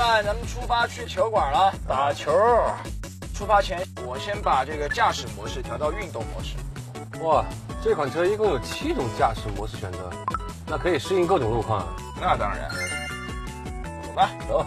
们，咱们出发去球馆了，打球。出发前，我先把这个驾驶模式调到运动模式。 哇，这款车一共有7种驾驶模式选择，那可以适应各种路况啊。 那当然。走吧，走。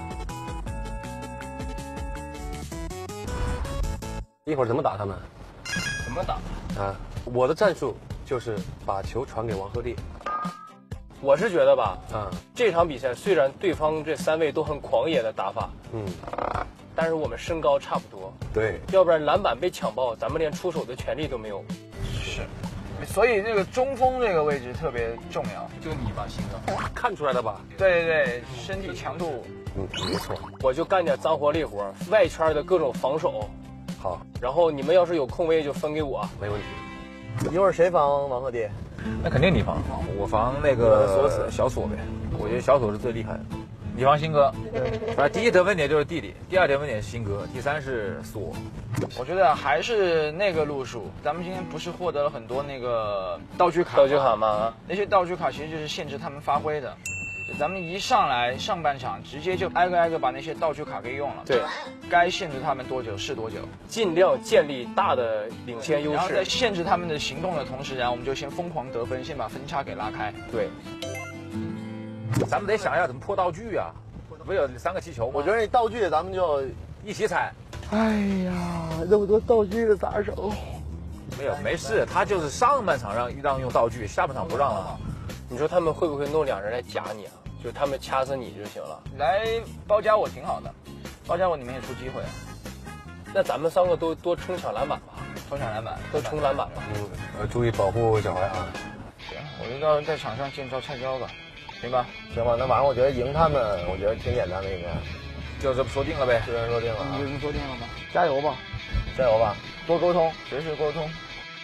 一会儿怎么打他们？ 怎么打？ 啊，我的战术就是把球传给王鹤棣。 我是觉得吧，这场比赛虽然对方这3位都很狂野的打法，但是我们身高差不多， 对， 要不然篮板被抢爆，咱们连出手的权利都没有。 是，所以这个中锋这个位置特别重要。就你吧，鑫哥， 看出来了吧？ 对对对，身体强度， 没错。 我就干点脏活累活，外圈的各种防守。 好， 然后你们要是有空位就分给我， 没问题。一会儿谁防王鹤棣？ 那肯定你防，我防那个小索呗。我觉得小索是最厉害的。你防鑫哥，反正第一得分点就是弟弟，第2得分点是鑫哥，第3是索。 我觉得还是那个路数。咱们今天不是获得了很多那个道具卡？ 道具卡吗？ 那些道具卡其实就是限制他们发挥的。咱们一上来上半场直接就挨个把那些道具卡给用了。 对， 该限制他们多久是多久， 尽量建立大的领先优势。 然后在限制他们的行动的同时，然后我们就先疯狂得分，先把分差给拉开。 对， 咱们得想一下怎么破道具啊！不是有3个气球吗？ 我觉得那道具咱们就一起踩。 哎呀，这么多道具咋手？ 没事，他就是上半场让用道具，下半场不让了。 你说他们会不会弄2人来夹你啊？就他们掐死你就行了。 来包夹我挺好的，包夹我你们也出机会啊。 那咱们3个都多冲抢篮板吧， 冲抢篮板， 都冲篮板吧。 注意保护脚踝啊。 行，我就到在场上见招拆招吧，行吧？ 行吧，那晚上我觉得赢他们，我觉得挺简单的，应该就这么说定了呗。 就这么说定了啊。 你就这么说定了吗？ 加油吧，加油吧，多沟通， 随时沟通。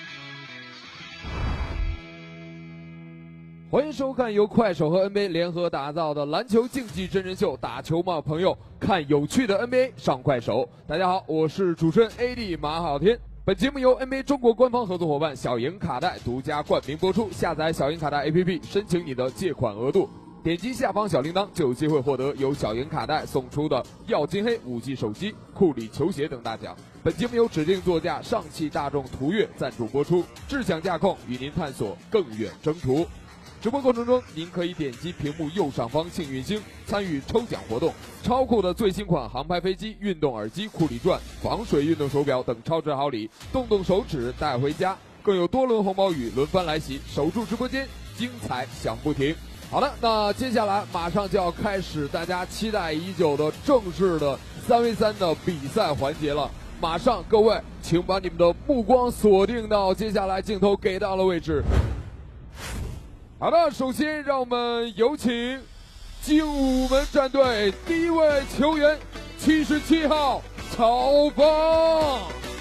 欢迎收看由快手和 NBA 联合打造的篮球竞技真人秀《打球吗，朋友》，看有趣的 NBA 上快手。大家好，我是主持人 AD 马好天。本节目由 NBA 中国官方合作伙伴小赢卡带独家冠名播出。下载小赢卡带 APP， 申请你的借款额度，点击下方小铃铛就有机会获得由小赢卡带送出的耀金黑5G 手机、库里球鞋等大奖。本节目由指定座驾上汽大众途岳赞助播出，智享驾控与您探索更远征途。直播过程中，您可以点击屏幕右上方幸运星参与抽奖活动，超酷的最新款航拍飞机、运动耳机、库里钻、防水运动手表等超值好礼，动动手指带回家。更有多轮红包雨轮番来袭，守住直播间，精彩响不停。好的，那接下来马上就要开始大家期待已久的正式的3v3的比赛环节了。马上各位，请把你们的目光锁定到接下来镜头给到的位置。好的，首先让我们有请精武门战队第一位球员77号曹芳。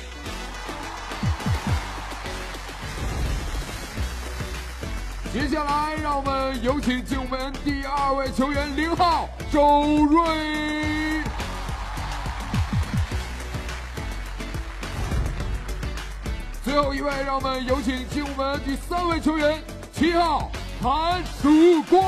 接下来让我们有请精武门第2位球员0号周睿。最后一位让我们有请精武门第3位球员7号韩曙光。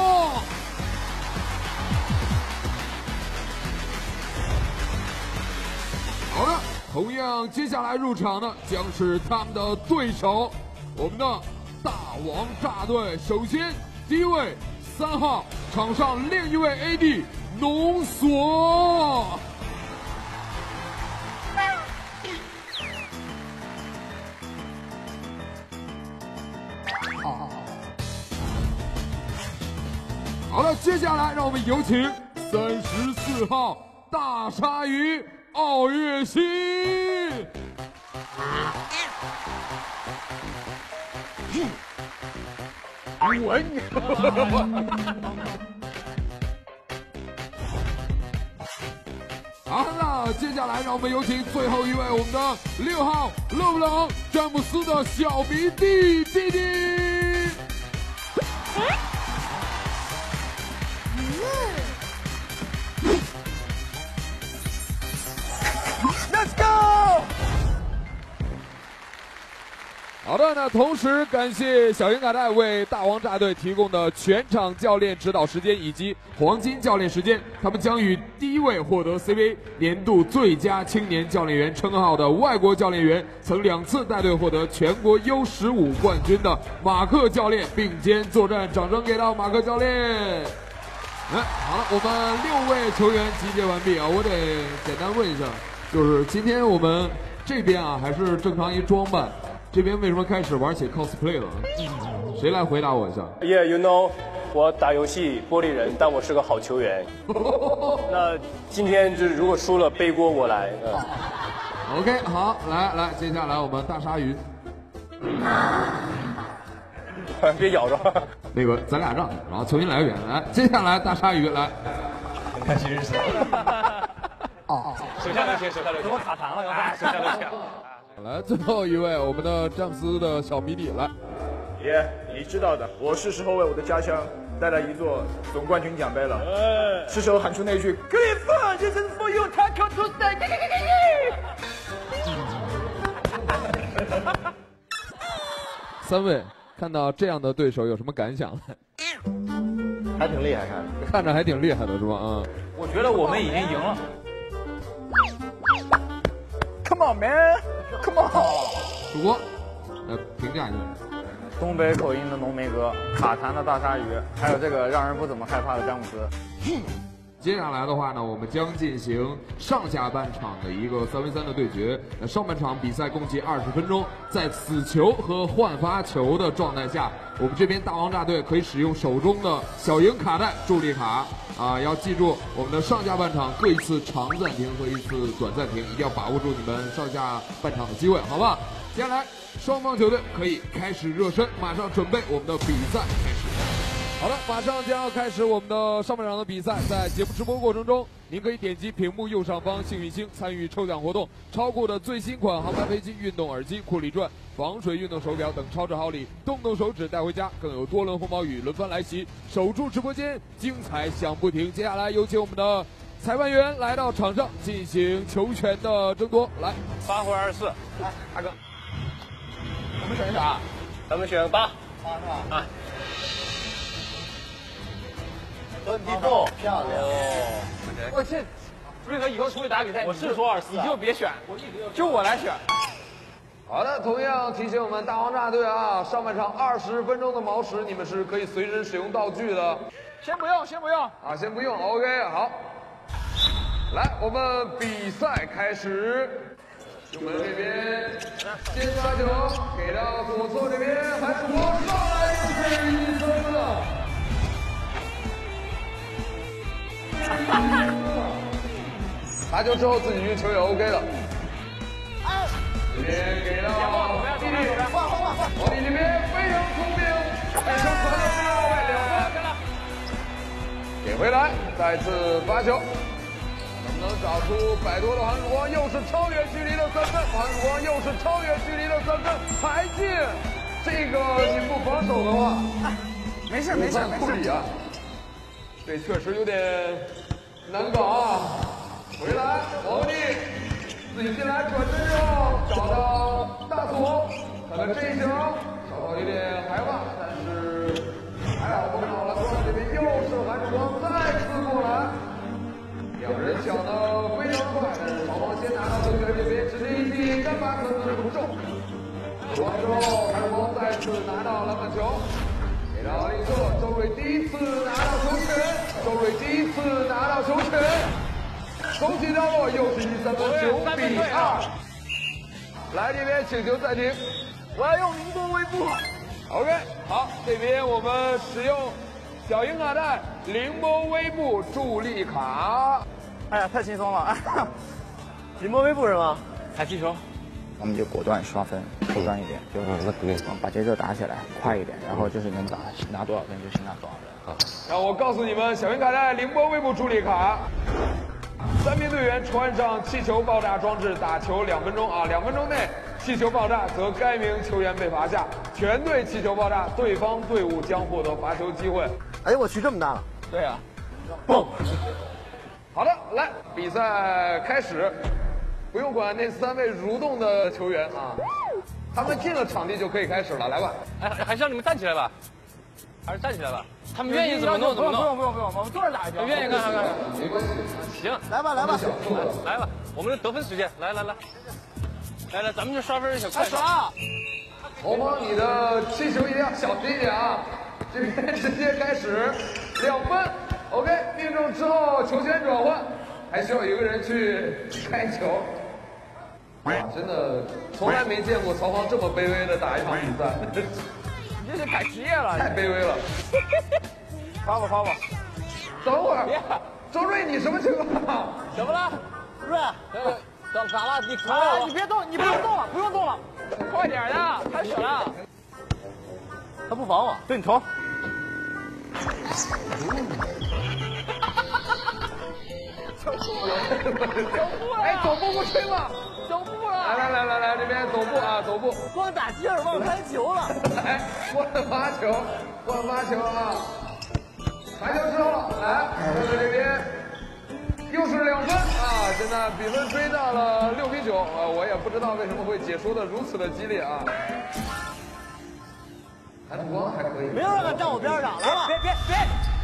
好的，同样接下来入场的将是他们的对手，我们的大王炸队。首先第一位3号，场上另一位 AD 浓缩。好了，接下来让我们有请34号大鲨鱼奥月西。好了，接下来让我们有请最后一位我们的6号勒布朗詹姆斯的小迷弟弟。 Let's go！ 好的，那同时感谢小鹰卡带为大王炸队提供的全场教练指导时间以及黄金教练时间，他们将与第一位获得 CBA 年度最佳青年教练员称号的外国教练员，曾2次带队获得全国 U15冠军的马克教练并肩作战，掌声给到马克教练。好了，我们6位球员集结完毕啊，我得简单问一下，就是今天我们这边啊还是正常一装扮。这边为什么开始玩起 cosplay 了？谁来回答我一下 Yeah, you know， 我打游戏玻璃人，但我是个好球员。那今天就是如果输了，背锅我来。 OK， 好，来，接下来我们大鲨鱼。 别咬着。 那个咱俩让，然后重新来一遍。来，接下来大鲨鱼来。 看其实是。哦，手下留情，手下留情。我卡痰了，刚才。手下留情。 来，最后一位，我们的詹姆斯的小迷你来。 爷，你知道的，我是时候为我的家乡带来一座总冠军奖杯了。是时候喊出那句 "Clifford, this is for you, tackle to stay"。 3位看到这样的对手有什么感想？ 还挺厉害， 看着还挺厉害的是吧？啊， 我觉得我们已经赢了。 Come on, man, come on。 主播，评价一下。 东北口音的浓眉哥，卡痰的大鲨鱼，还有这个让人不怎么害怕的詹姆斯。 接下来的话呢，我们将进行上下半场的一个3v3的对决。上半场比赛共计20分钟，在死球和换发球的状态下，我们这边大王炸队可以使用手中的小鹰卡带助力卡啊，要记住我们的上下半场各一次长暂停和一次短暂停，一定要把握住你们上下半场的机会，好吧？接下来双方球队可以开始热身，马上准备我们的比赛开始。好的，马上将要开始我们的上半场的比赛。在节目直播过程中，您可以点击屏幕右上方幸运星参与抽奖活动，超酷的最新款航拍飞机运动耳机、库里传、防水运动手表等超值好礼，动动手指带回家，更有多轮红包雨轮番来袭。守住直播间，精彩响不停。接下来有请我们的裁判员来到场上进行球权的争夺。来 8回24， 来，大哥， 我们选啥？咱们选8。8是吧？啊。 哦，漂亮！ 我这瑞哥以后出去打比赛，我是说24，你就别选，就我来选。 好的，同样提醒我们大王炸队啊，上半场20分钟的毛时，你们是可以随时使用道具的。 先不用，先不用啊，先不用 ，OK， 好。来，我们比赛开始。我们这边先发球给到左侧这边，韩曙光上来就是1分了。罚球之后自己运球也 OK 了。这边给到弟弟，王弟这边非常聪明，非常传到第2位2分，给回来，再次罚球，能不能找出摆脱了韩曙光？又是超远距离的3分，韩曙光又是超远距离的3分，还进。这个你不防守的话， 没事库里啊。这确实有点难搞啊！回来，皇帝自己进来转身之后找到大左，看看这一球，稍稍有点害怕，但是还好不好了。这边又是韩曙光再次过来，两人抢得非常快，但是双方先拿到球权，这边直接一记，干巴可能不中。过完之后，韩曙光再次拿到篮板球。给到另一侧，周蕊第一次拿到球权，周蕊第一次拿到球权，手起掉落，又是13分，9比2。来这边请求暂停，我要用凌波微步。OK， 好，这边我们使用小鹰卡带凌波微步助力卡。 哎呀，太轻松了！ 凌波微步是吗？ 踩气球。 我们就果断刷分，果断一点，就那肯定把节奏打起来，快一点，然后就是能拿多少分就先拿多少分。 好， 然后我告诉你们，小鹰卡带凌波微步助力卡，3名队员穿上气球爆炸装置，打球2分钟啊，2分钟内气球爆炸，则该名球员被罚下；全队气球爆炸，对方队伍将获得罚球机会。 哎呦我去，这么大了！ 对啊。 嘣！好的，来，比赛开始。不用管那3位蠕动的球员啊， 他们进了场地就可以开始了，来吧。 哎，还是让你们站起来吧，还是站起来吧。他们愿意怎么弄怎么弄。 不用，我们坐着打就行。 愿意干啥干啥。 没关系。 行， 来吧， 来吧，我们的得分时间，来，咱们就刷分小快手。 红方，你的气球一定要小心一点啊！这边直接开始，2分。OK， 命中之后球权转换，还需要一个人去开球。哇，真的从来没见过曹芳这么卑微的打一场比赛， 你这是改职业了， 太卑微了。 发吧。 等会儿，周瑞，你什么情况？ 怎么了？ 瑞， 等咋了？你你别动，你不用动了，快点的，开始了。 他不防我。 对你投。 哎，走步不吹吗？ 走步了。 来，这边走步啊，走步。 光打鸡耳忘开球了。 来，换发球啊！传球之后，来，在这边又是2分啊！现在比分追到了6比9啊！我也不知道为什么会解说的如此的激烈啊！韩曙光还可以， 没有人敢站我边上，来吧，别。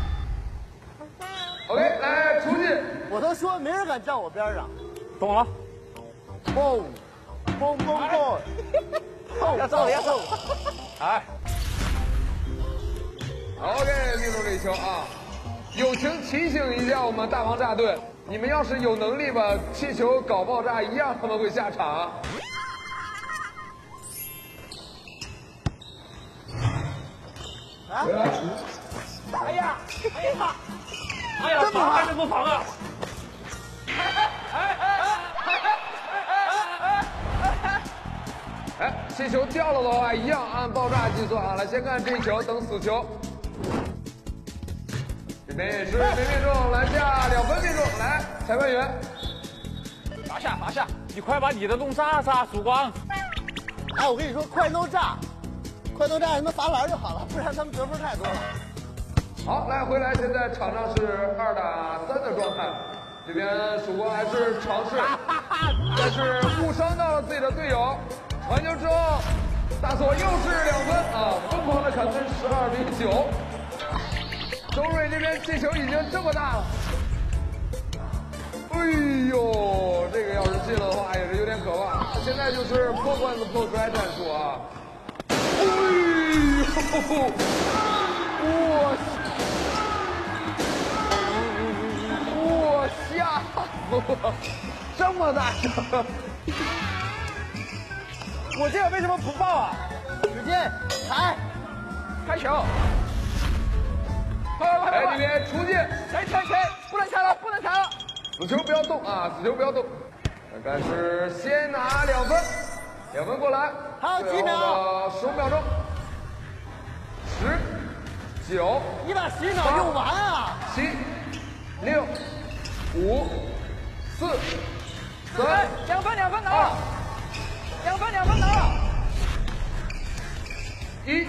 OK， 来出去。 我都说没人敢站我边上。 懂了。 蹦，要揍。 哎。OK， 命中这一球啊！友情提醒一下我们大王炸队，你们要是有能力把气球搞爆炸，一样他们会下场。 啊！哎呀！ 这么还是不防啊？ 哎，气球掉了的话，一样按爆炸计算啊。来，先看这一球，等死球。这边也是没命中，篮下2分命中。来，裁判员， 罚下，你快把你的弄炸，曙光。 哎，我跟你说，快弄炸，他们罚篮就好了，不然他们得分太多了。 好，来回来，现在场上是2打3的状态。这边曙光还是尝试，但是误伤到了自己的队友。传球之后，大锁又是2分啊，疯狂的砍分，12比9。周瑞这边气球已经这么大了，哎呦，这个要是进了的话也是有点可怕。现在就是破罐子破摔战术啊！哎呦，我吓死我！这么大声！ 我这个为什么不爆啊？使劲踩，开球！ 来这边出界， 踩，不能踩了！ 死球不要动啊！死球不要动。但是先拿2分，2分过来。 还有几秒 ？15秒钟。10、9， 你把10秒用完啊 ！7、6、5、4、3、 2分拿了，2分拿了。 1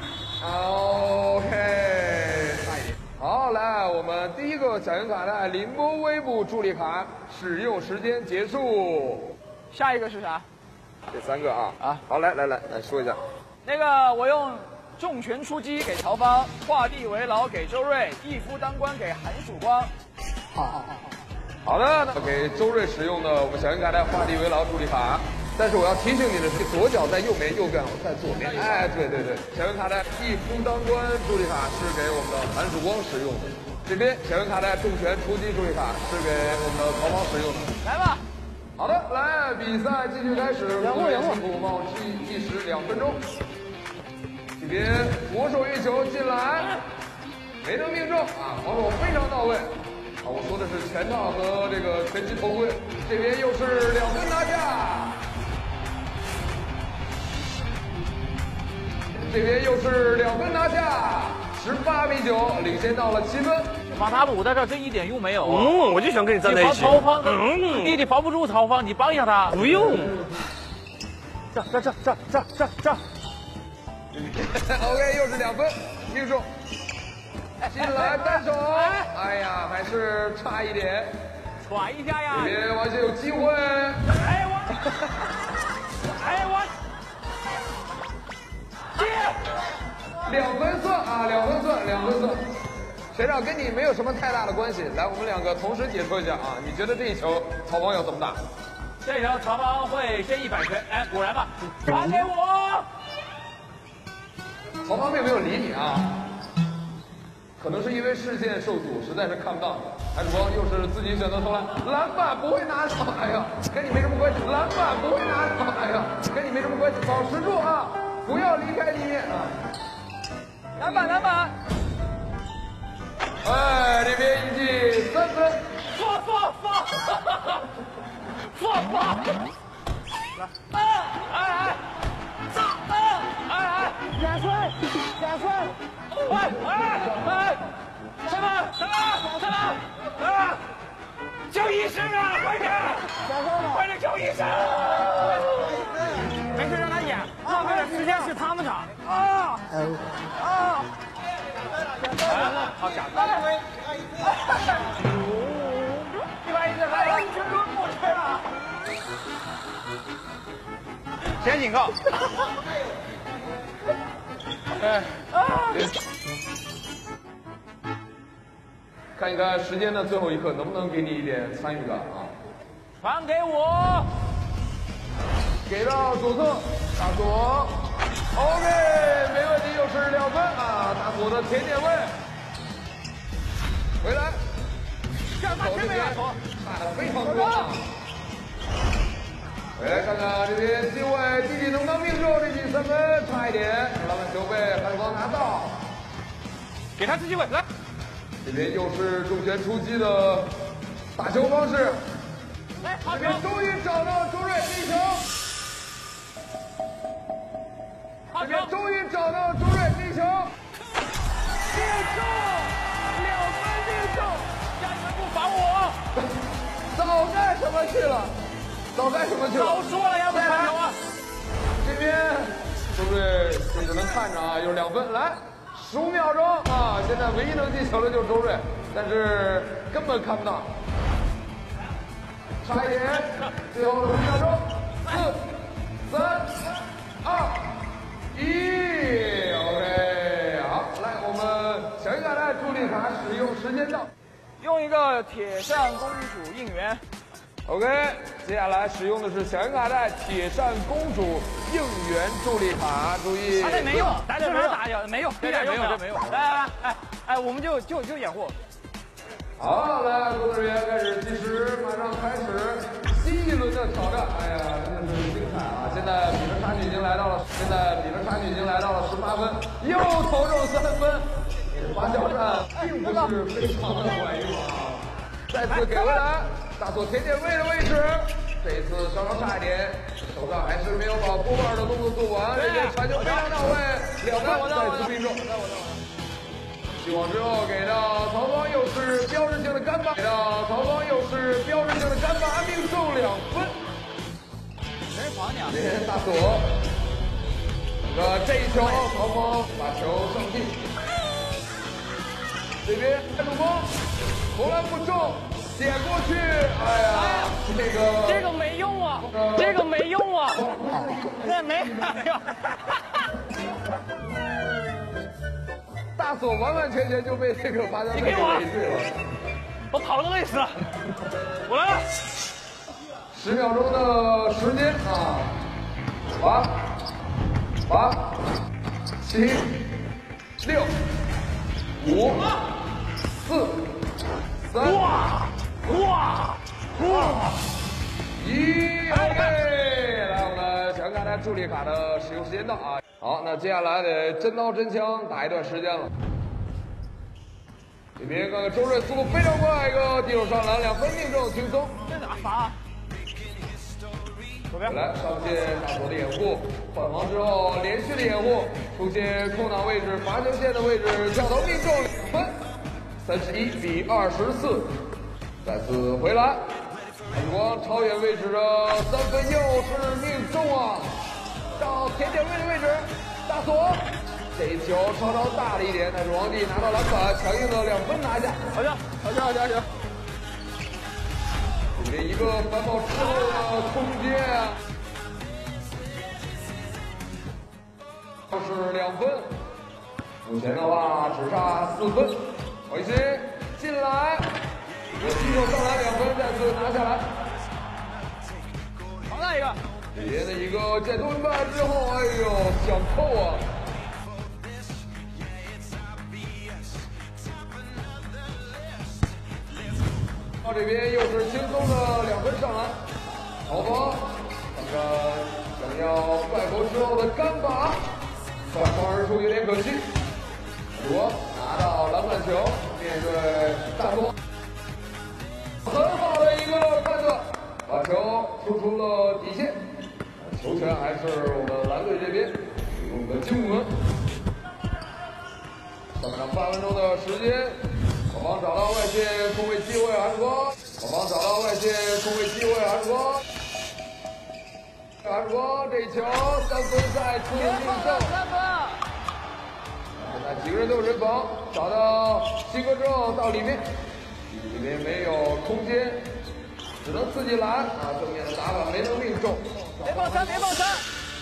，OK。好，来，我们第一个小圆卡带凌波微步助力卡使用时间结束。 下一个是啥？ 这3个啊，好，来说一下。 那个我用重拳出击给曹芳，画地为牢给周瑞，一夫当关给韩曙光。 好的，那给周瑞使用的我们小圆卡带画地为牢助力卡。但是我要提醒你的是，左脚在右边，右脚在左边。哎，对，小圆卡带一夫当关助力卡是给我们的韩曙光使用的，这边小圆卡带重拳出击助力卡是给我们的曹芳使用的。 来吧， 好的，来，比赛继续开始，各位辛苦冒计时2分钟。这边左手运球进来，没能命中啊，防守非常到位。啊，我说的是拳套和这个拳击头盔。这边又是2分拿下。这边又是2分拿下，18比9，领先到了7分。 马塔姆在这这一点用没有啊？ 我就想跟你站在一起。 曹芳，弟弟防不住曹芳，你帮一下他。 不用。 这。 OK， 又是2分，命中。进来单手，哎呀，还是差一点。 喘一下呀。 这边王鑫有机会。 哎我。 2分算啊，2分算，2分算。学长跟你没有什么太大的关系，来，我们两个同时解说一下啊，你觉得这一球曹芳要怎么打？ 这一球曹芳会先100拳，哎，果然吧，传给我。 曹芳并没有理你啊，可能是因为视线受阻，实在是看不到。韩曙光又是自己选择投篮，篮板不会拿到，哎呀，跟你没什么关系，篮板不会拿到，哎呀，跟你没什么关系，保持住啊，不要离开地面啊。 篮板，篮板。 哎，这边一记3分， 放！来，2分，什么？叫医生啊！快点叫医生！没事，让他演，浪费的时间是他们的。好假的！110，来，完全轮不去了。先警告。 看一看时间的最后一刻，能不能给你一点参与感啊？ 传给我， 给到左侧，大左 ，OK， 没问题，又是2分啊！大左的甜点位，回来，手这边打得非常多啊！回来看看这边机会，弟弟能不能命中？这记3分，差一点，篮板球被韩曙光拿到， 给他次机会，来。 这边又是重拳出击的打球方式，这边终于找到周睿第一球，这边终于找到周睿第一球，命中，2分命中， 家里人不罚我， 早干什么去了？早说了要不传球啊！ 这边周睿就只能看着啊，又是2分，来。15秒钟啊！现在唯一能进球的就是周睿，但是根本看不到，差一点，最后5秒钟，4、3、2、1 ，OK， 好，来，我们小鱼卡带助力卡使用时间到， 用一个铁扇公主应援。 OK， 接下来使用的是小鱼卡带铁扇公主应援助力卡，注意。 这没用，咱正常打就没用， 这没用。 来，我们就掩护。 好，来，工作人员开始计时，马上开始新一轮的挑战。哎呀，真的是精彩啊！现在比分差距已经来到了18分，又投中3分，罚球战并不是非常的管用啊！再次给回来。大左甜点位的位置，这一次稍稍差一点，手上还是没有把波瓣的动作做完，这边传球非常到位，2分再次命中。续网之后给到曹芳，又是标志性的干拔，给到曹芳又是标志性的干拔，命中2分。 没人防你啊！ 这边大左，这一球曹芳把球上进，这边韩曙光投篮不中。点过去，哎呀，这个没用啊，这没用啊， 大左完完全全就被这个罚球线给围住了。 我跑了都累死了，我来了。 10秒钟的时间啊，8、7、6、5、4、3。 哇 ！1 OK， 来，我们小鱼卡带助力卡的使用时间到啊！好，那接下来得真刀真枪打一段时间了。这边看看周睿速度非常快，一个地手上篮2分命中，轻松。 这咋罚？ 来上线大左的掩护，换防之后连续的掩护，出现空档位置罚球线的位置，跳投命中2分，31比24。再次回来，韩曙光超远位置的3分又是命中啊！到甜点位的位置，大左这一球稍稍大了一点，但是王帝拿到篮板，强硬的2分拿下。 好球！ 这边一个反跑之后的空间，又是2分目前的话只差4分，回心进来，击手上来2分，再次拿下来。 好大一个！ 这边的一个剑盾半之后，哎呦，想扣啊！到这边又是轻松的2分上篮，曹芳看看想要快攻之后的干拔，转防而出有点可惜。罗拿到篮板球，面对战功，很好的一个判断，把球输出了底线。球权还是我们蓝队这边用的精门。上场8分钟的时间，我方找到外线空位机会，韩国，我方找到外线空位机会，韩国，韩国这球3分再次命中。 3分。 现在几个人都有人防，找到新哥之后到里面，里面没有空间，只能自己拦啊！正面的打法没能命中。 别放3，别放3，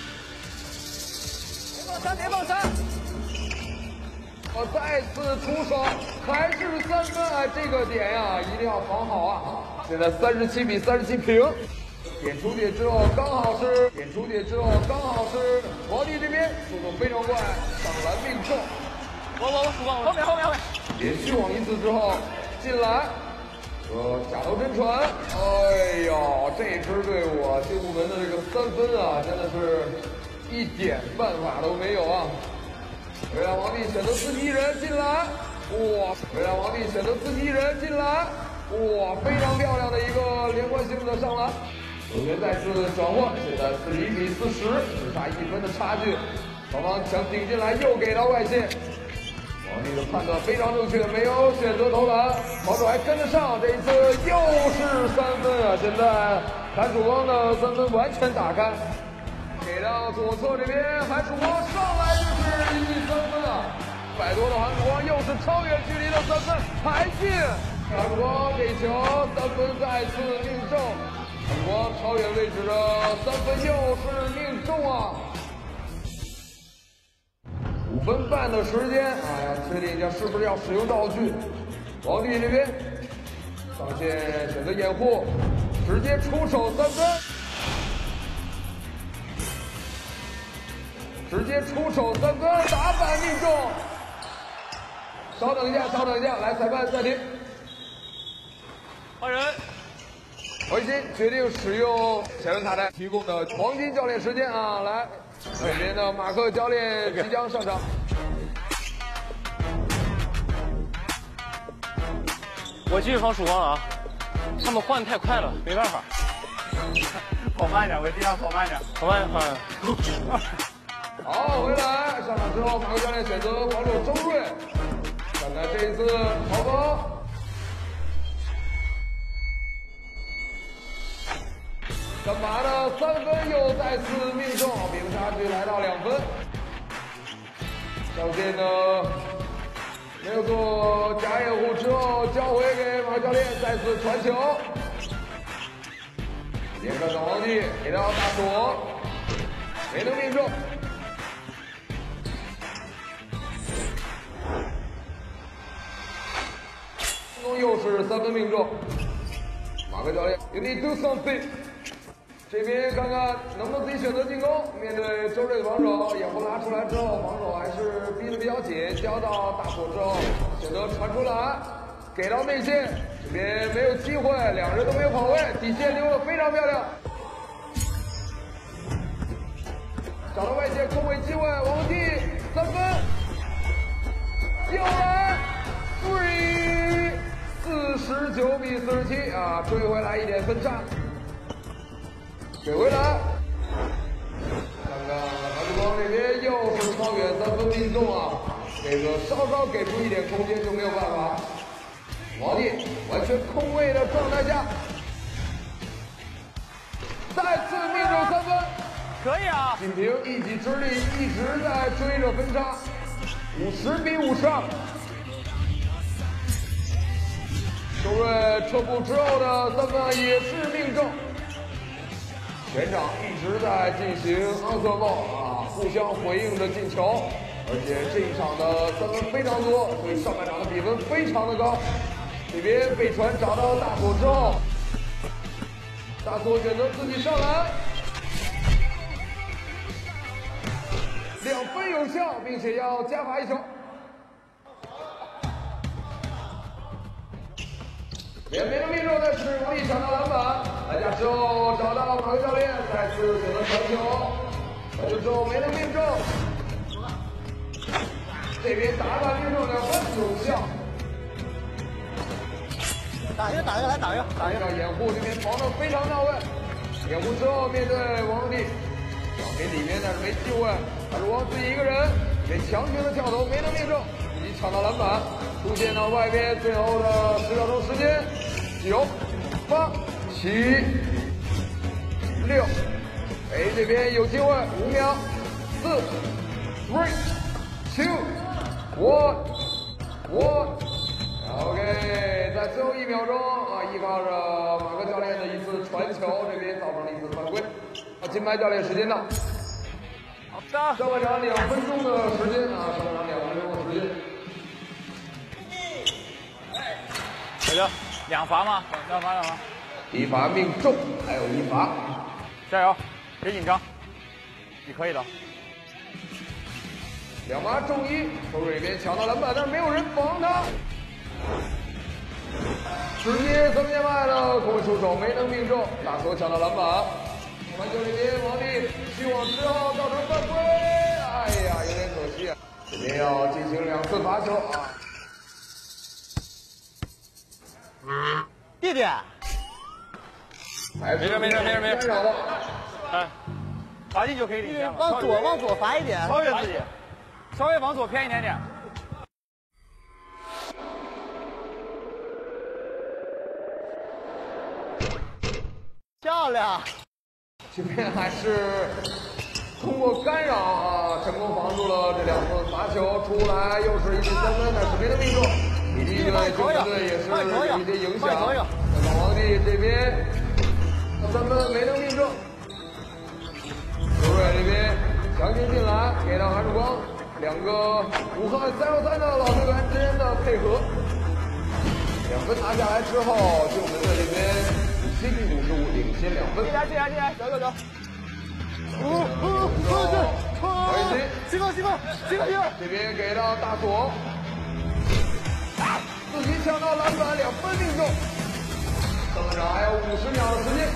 别放3，别放3。 我再次出手，还是3分啊！这个点呀，一定要防好啊！现在37比37平，点出点之后刚好是点出点之后刚好是皇帝这边速度非常快，上篮命中。 我后面。 连续网1次之后进来。假头真传，哎呦，这支队伍啊，新部门的这个3分啊，真的是一点办法都没有啊！微亮皇帝选择自己一人进来，哇！微亮皇帝选择自己一人进来，哇！非常漂亮的一个连贯性的上篮，球权再次转换，现在41比40，只差1分的差距，双方想顶进来，又给到外线。皇帝的判断非常正确，没有选择投篮，防守还跟得上，这一次又是3分啊！现在韩曙光的3分完全打开，给到左侧这边，韩曙光上来就是1记3分啊！100多的韩曙光又是超远距离的3分还进，韩曙光这球3分再次命中，韩曙光超远位置的3分又是命中啊！5分半的时间，哎呀，确定一下是不是要使用道具。皇帝这边上线选择掩护，直接出手3分，直接出手3分，打板命中。稍等一下，来，裁判暂停。 换人。 回心决定使用前文塔台提供的黄金教练时间啊，来。这边的马克教练即将上场。 我继续防曙光了啊！他们换的太快了，没办法。 跑慢点，我尽量跑慢点。 跑慢。 好，回来上场之后，马克教练选择防守周睿，看看这一次曹芳。干嘛呢？3分又再次命中，比分差距来到2分。上线呢没有做假掩护之后，交回给马教练，再次传球。连看到皇帝给到大锁，没能命中。又是3分命中。马克教练 ，You need to do something。这边看看能不能自己选择进攻，面对周睿的防守，掩护拉出来之后，防守还是逼得比较紧，交到大锁之后，选择传出来，给到内线，这边没有机会，两人都没有跑位，底线溜得非常漂亮，找到外线空位机会，王帝3分，又来，49比47啊，追回来1点分差。给回来，看看韩曙光这边又是超远3分命中啊！这个稍稍给出一点空间就没有办法。王帝完全空位的状态下，再次命中3分， 可以啊！ 仅凭一己之力一直在追着分差，50比52。周睿撤步之后的3分也是命中。全场一直在进行安瑟帽啊，互相回应的进球。 而且这一场的三分非常多，所以上半场的比分非常的高。这边北传找到大佐之后，大佐选择自己上篮，2分有效，并且要加罚1球。也没能命中，但是容易抢到篮板。来家之后找到马克教练，再次选择传球，传球之后没能命中。这边打板命中2分有效。 打一个， 要掩护，这边防的非常到位。掩护之后面对王帝，小给里面但是没机会，还是王自己一个人，被强行的跳投没能命中，自己抢到篮板，出现到外边，最后的10秒钟时间，9、8、7、6，北这边有机会，5秒，4、3、2、1。OK， 在最后1秒钟啊，依靠着马克教练的一次传球，这边造成了一次犯规。金牌教练时间到。好的，上半场2分钟的时间啊，上半场2分钟的时间。 小刘，2罚吗？2罚。 1罚命中，还有1罚。 加油，别紧张，你可以的。 2罚中1，周瑞这边抢到篮板，但是没有人防他。直接3分线外的空位出手没能命中，大佐抢到篮板。传球这边王帝去网之后造成犯规，哎呀，有点可惜啊。这边要进行2次罚球啊。 弟弟， 没事，干扰了。 哎，罚进就可以领先了。 往左罚一点， 超越自己，稍微往左偏一点点。 漂亮！ 这边还是通过干扰啊，成功防住了这2次罚球，出来又是一记3分，但是没能命中。比利对中国队也是有一些影响。老皇帝这边3分没能命中。周瑞这边强行进来，给到韩曙光，2个武汉313的老队员之间的配合，2分拿下来之后，就我们队这边。7比55，领先2分。 进来，走。 进！这边给到大佐，自己抢到篮板，2分命中。上半场还有50秒的时间。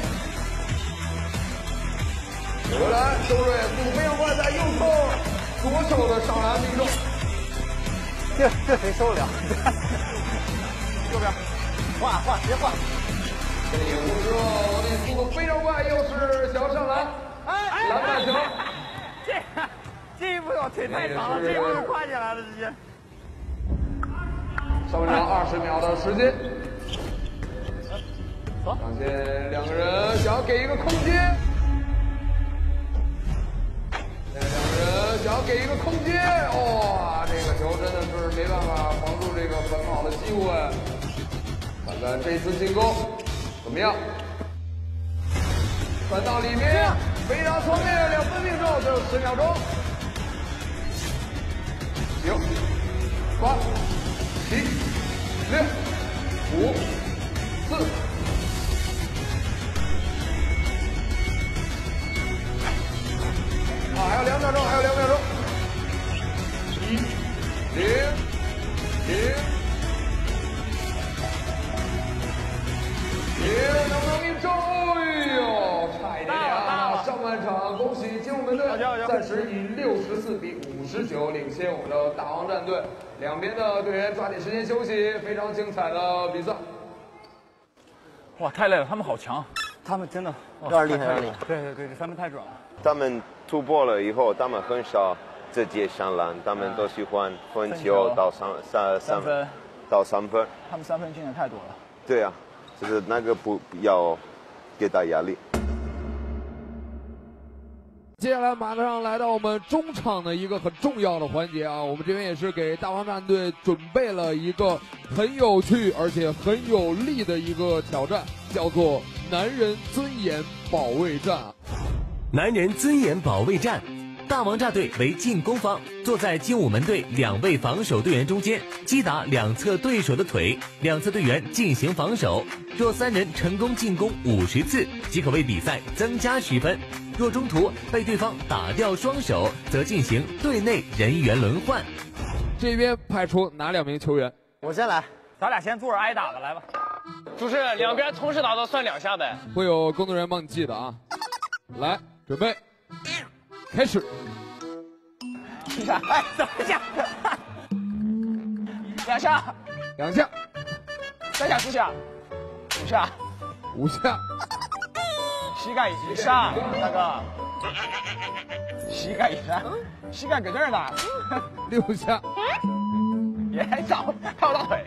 回来，周瑞速度非常快，在右侧左手的上篮命中。 这谁受得了？ 右边， 别换。 这掩护之后，王帝速度非常快，又是小上篮，篮板球。 这一步我腿太长了，这一步就跨起来了，直接。 上半场20秒的时间，上线2个人想要给一个空间，哇，这个球真的是没办法防住这个反跑的机会。看看这次进攻怎么样？传到里面，非常聪明，2分命中，最后10秒钟。9、8、7、6、5、4。还有2秒钟，1、0、能不能命中？哎呦，差一点啊！上半场，恭喜精武门队暂时以64比59领先我们的大王战队。两边的队员抓紧时间休息，非常精彩的比赛。 哇，太累了，他们好强， 他们真的有点厉害， 对，这3分太准了。 他们突破了以后，他们很少直接上篮，他们都喜欢分球到3分到3分。 他们3分进的太多了。 对啊，就是那个不要给他压力。 接下来马上来到我们中场的一个很重要的环节啊，我们这边也是给大王战队准备了一个很有趣而且很有力的一个挑战，叫做男人尊严保卫战。 男人尊严保卫战， 大王炸队为进攻方，坐在精武门队2位防守队员中间，击打两侧对手的腿，两侧队员进行防守。若3人成功进攻50次，即可为比赛增加10分。若中途被对方打掉双手，则进行队内人员轮换。 这边派出哪2名球员？ 我先来， 咱俩先坐着挨打吧，来吧。 主持人，两边同时打到算2下呗。 会有工作人员帮你记的啊。来，准备，开始。 哎，等一下，2下 ，2下 ，3下，4下，5下 ，5下， 膝盖以上，大哥，膝盖以上，膝盖搁这儿呢 ，6下， 也找看不到腿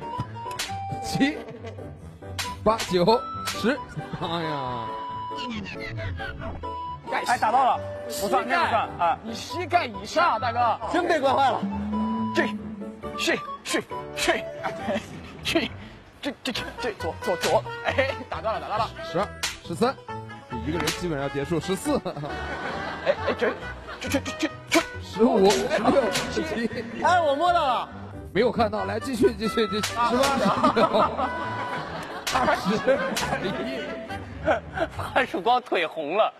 ，7、8、9、10，哎呀！ 哎，打到了，不算，那不算啊！你膝盖以上，大哥， 真被惯坏了。 这左，哎，打到了 ，12、13，这一个人基本上结束，14， 哎，这 ，15、16、17， 哎，我摸到了， 没有看到，来继续，18、19、20、21。 潘曙光腿红了。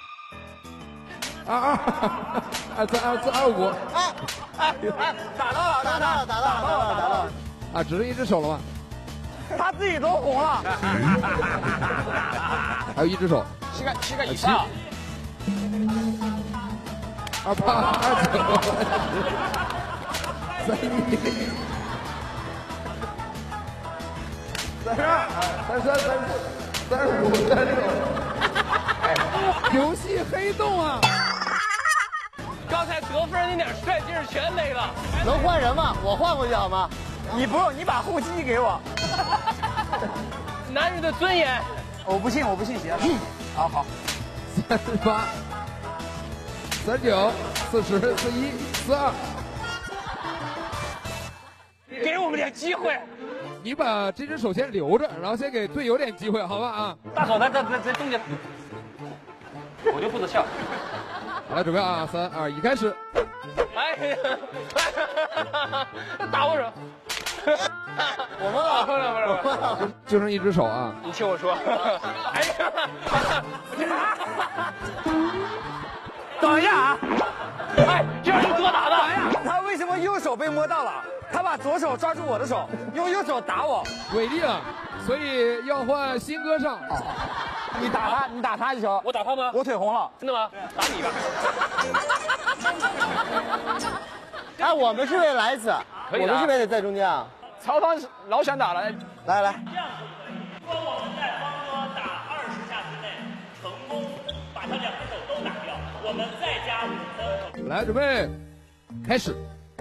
22、23、24、25， 打到了， 啊，只剩1只手了吗？ 他自己都红了。 还有1只手， 膝盖以上。 28、29、31、32、33、34、35、36，游戏黑洞啊！ 刚才得分那点帅劲儿全没了。 能换人吗？我换过去好吗？ 你不用，你把护膝给我。 男人的尊严。 我不信邪了。好。 38、39、40、41、42， 给我们点机会。 你把这只手先留着，然后先给队友点机会，好吧啊？ 大手在中间，我就负责笑。 好，来准备啊，3、2、1，开始。 哎呀，打我手。 我摸到了， 就剩1只手啊！ 你听我说，哎呀， 等一下啊！ 哎，这是多打的！ 他为什么右手被摸到了？他把左手抓住我的手，用右手打我， 违例了，所以要换新哥上。 你打他一球， 我打他吗？ 我腿红了， 真的吗？打你吧。 哎，我们是不是来一次？我们是不是得在中间啊？ 曹芳老想打了， 来。 如果我们在方哥打20下之内成功把他2只手都打掉，我们再加5分。 来，准备，开始。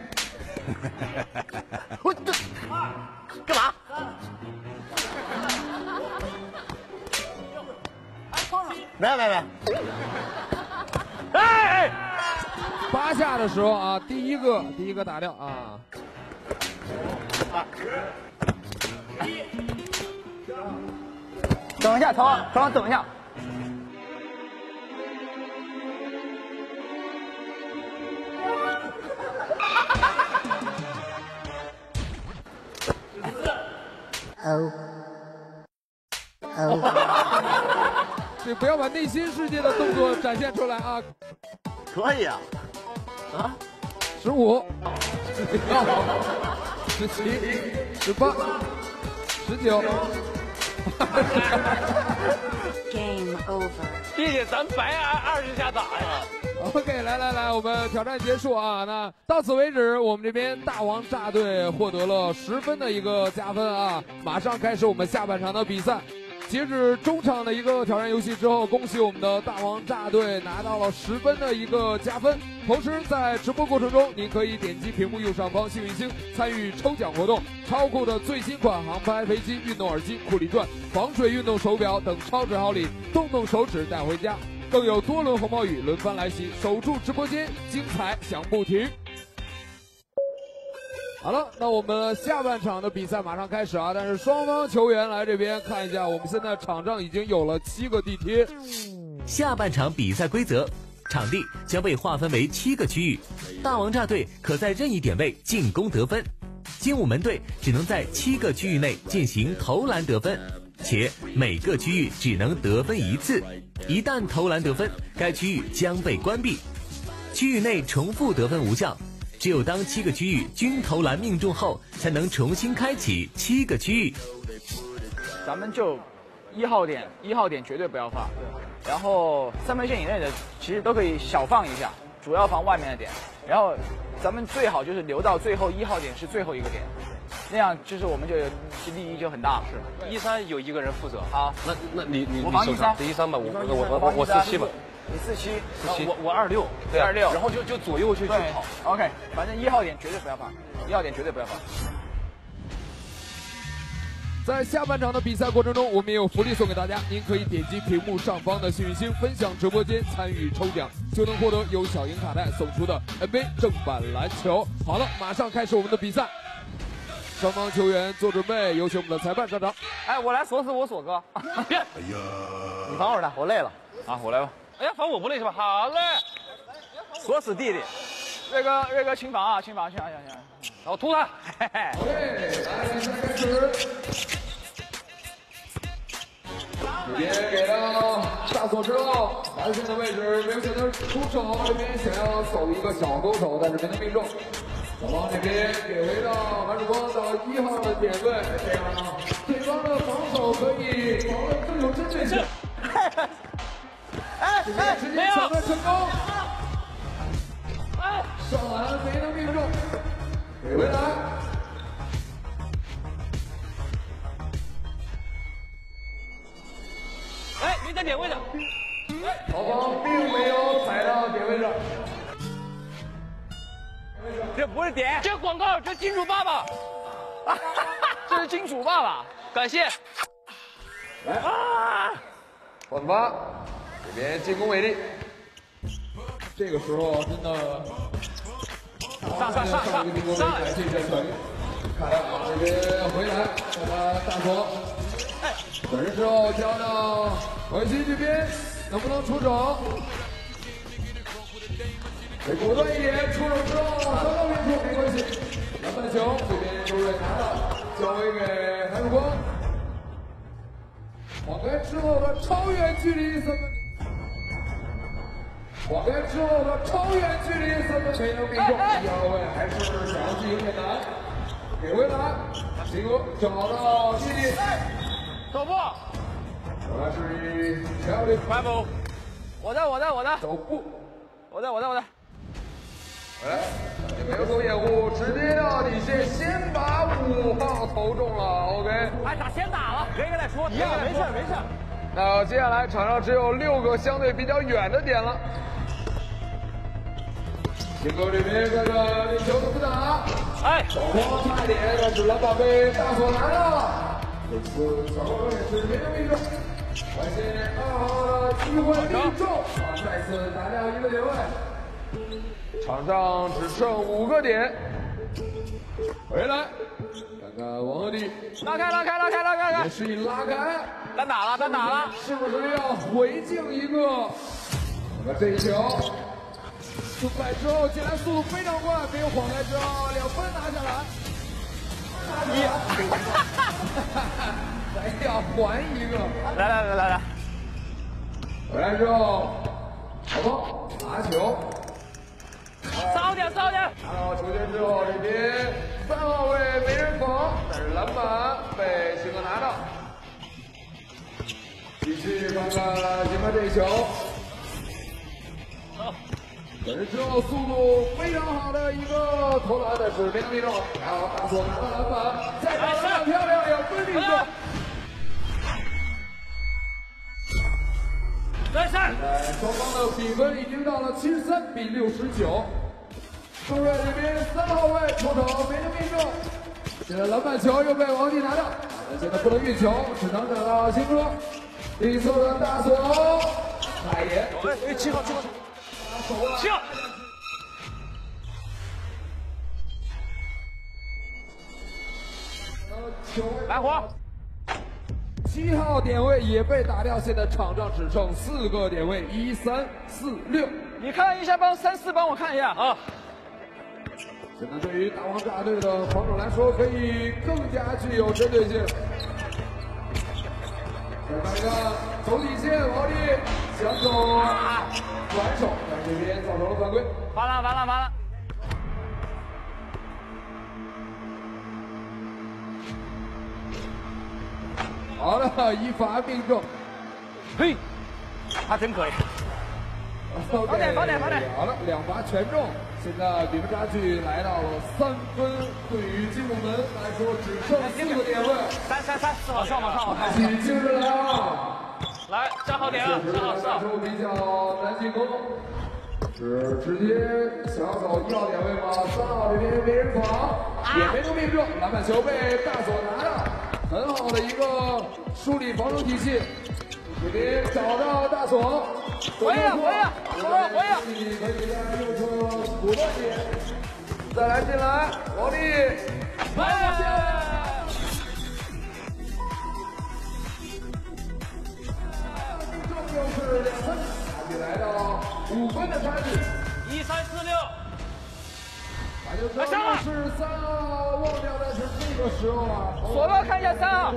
我这干嘛？没。 哎，8下的时候啊，第一个打掉啊。 等一下，曹芳，等一下。 你不要把内心世界的动作展现出来啊！ 可以啊 ！15、16、17、18、19。 Game over。 弟弟，咱白按20下打呀。 OK， 来，我们挑战结束啊！那到此为止，我们这边大王炸队获得了10分的一个加分啊！马上开始我们下半场的比赛。截止中场的一个挑战游戏之后，恭喜我们的大王炸队拿到了10分的一个加分。同时，在直播过程中，您可以点击屏幕右上方幸运星参与抽奖活动，超酷的最新款航拍飞机、运动耳机、库里钻、防水运动手表等超值好礼，动手指带回家。更有多轮红包雨轮番来袭，守住直播间，精彩响不停。好了，那我们下半场的比赛马上开始啊！但是双方球员来这边看一下，我们现在场上已经有了7个地贴。 下半场比赛规则： 场地将被划分为7个区域，大王炸队可在任意点位进攻得分，精武门队只能在7个区域内进行投篮得分，且每个区域只能得分1次，一旦投篮得分，该区域将被关闭。区域内重复得分无效，只有当7个区域均投篮命中后，才能重新开启7个区域。 咱们就1号点绝对不要放，然后3分线以内的其实都可以小放一下，主要放外面的点。然后咱们最好就是留到最后1号点是最后一个点，那样就是我们就利益就很大。 是13有1个人负责。 好， 那你我防13 吧，我47吧。 你47， 我26， 对，26， 然后就左右去跑。 OK， 反正1号点绝对不要放，1号点绝对不要放。 在下半场的比赛过程中，我们也有福利送给大家，您可以点击屏幕上方的幸运星，分享直播间参与抽奖，就能获得由小鹰卡带送出的 NBA 正版篮球。好了，马上开始我们的比赛，双方球员做准备，有请我们的裁判上场。 哎，我来锁死我锁哥。别，你防会儿他，我累了。 啊，我来吧。哎呀，防我不累是吧？好嘞。 锁死弟弟。瑞哥清防啊，清防，行。然后突他。嘿嘿。 OK， 来，比赛开始。这边给到大锁之后，蓝线的位置没有选择出手，这边想要走一个小勾手，但是没能命中。小方这边给回到韩曙光到1号的点位，这样对方的防守可以防得更有针对性。直接抢断成功。上篮没能命中，给回来。 哎，没在点位上。 曹方并没有踩到点位上。 这不是点， 这广告，这金主爸爸。 这是金主爸爸， 感谢。 来换发，这边进攻为例。 这个时候真的上， 感谢一下小鱼。看啊，这边回来，看他大锁。转身之后交到文心这边，能不能出手？得果断一点，出手之后稍稍变出没关系。篮板球这边周瑞拿到，交回给韩曙光。晃开之后的超远距离3分。晃开之后的超远距离3分没能命中，1号位还是想要进行点篮，给回来，金哥找到弟弟， 走步， 原来是乔里快步，我的， 走步， 我的， 哎，也没有做掩护，直接到底线，先把5号投中了 ，OK， 哎，先打了，别跟他说， 一样，没事。那接下来场上只有6个相对比较远的点了。金哥这边看看这球怎么打， 哎， 小光差一点，但是篮板被大锁拿到了。这次小光也是没能命中，发现2号的机会命中，再次拿掉1个点位。场上只剩5个点，回来看看王鹤棣， 拉开， 也是一拉开， 单打了， 是不是要回敬一个？那么这一球出来之后进来速度非常快，没有晃开之后2分拿下来，还要还一个， 来， 回来之后，小峰拿球。 骚点！ 拿到球权之后，这边3号位没人防，但是篮板被星哥拿到。继续看看星哥这一球，转身之后速度非常好的一个投篮，但是没能命中。然后大锁拿到篮板，再打篮板漂亮，2分命中。双方的比分已经到了73比69。周瑞这边3号位出手没能命中，现在篮板球又被王帝拿到，现在不能运球，只能等到星哥。第4的大锁，海岩，7号， 来火， 7号点位也被打掉，现在场上只剩4个点位，1、3、4、6。 你看一下帮3、4帮我看一下啊。 现在对于大王大队的防守来说，可以更加具有针对性。再看一看走底线，王力想走转手，在这边造成了犯规。 罚了，罚了，罚了。 好了，一罚命中。 嘿，他真可以。 罚点，罚点，罚点。 好了，2罚全中。现在比分差距来到了3分，对于精武门来说只剩4个点位。 4号上吧，上吧， 起劲儿来啊！ 来，站好点啊，站好站好。 比较难进攻，是直接想要走1号点位吗？3号这边没人防，也没能命中，篮板球被大锁拿到，很好的一个梳理防守体系。这边找到大锁， 回呀，回呀，回呀！ 可以在右侧果断点，再来进来，王力，来下。就是2分，差距来到5分的差距。 1346， 那就算是3号忘掉，但是这个时候啊， 索罗看一下3号，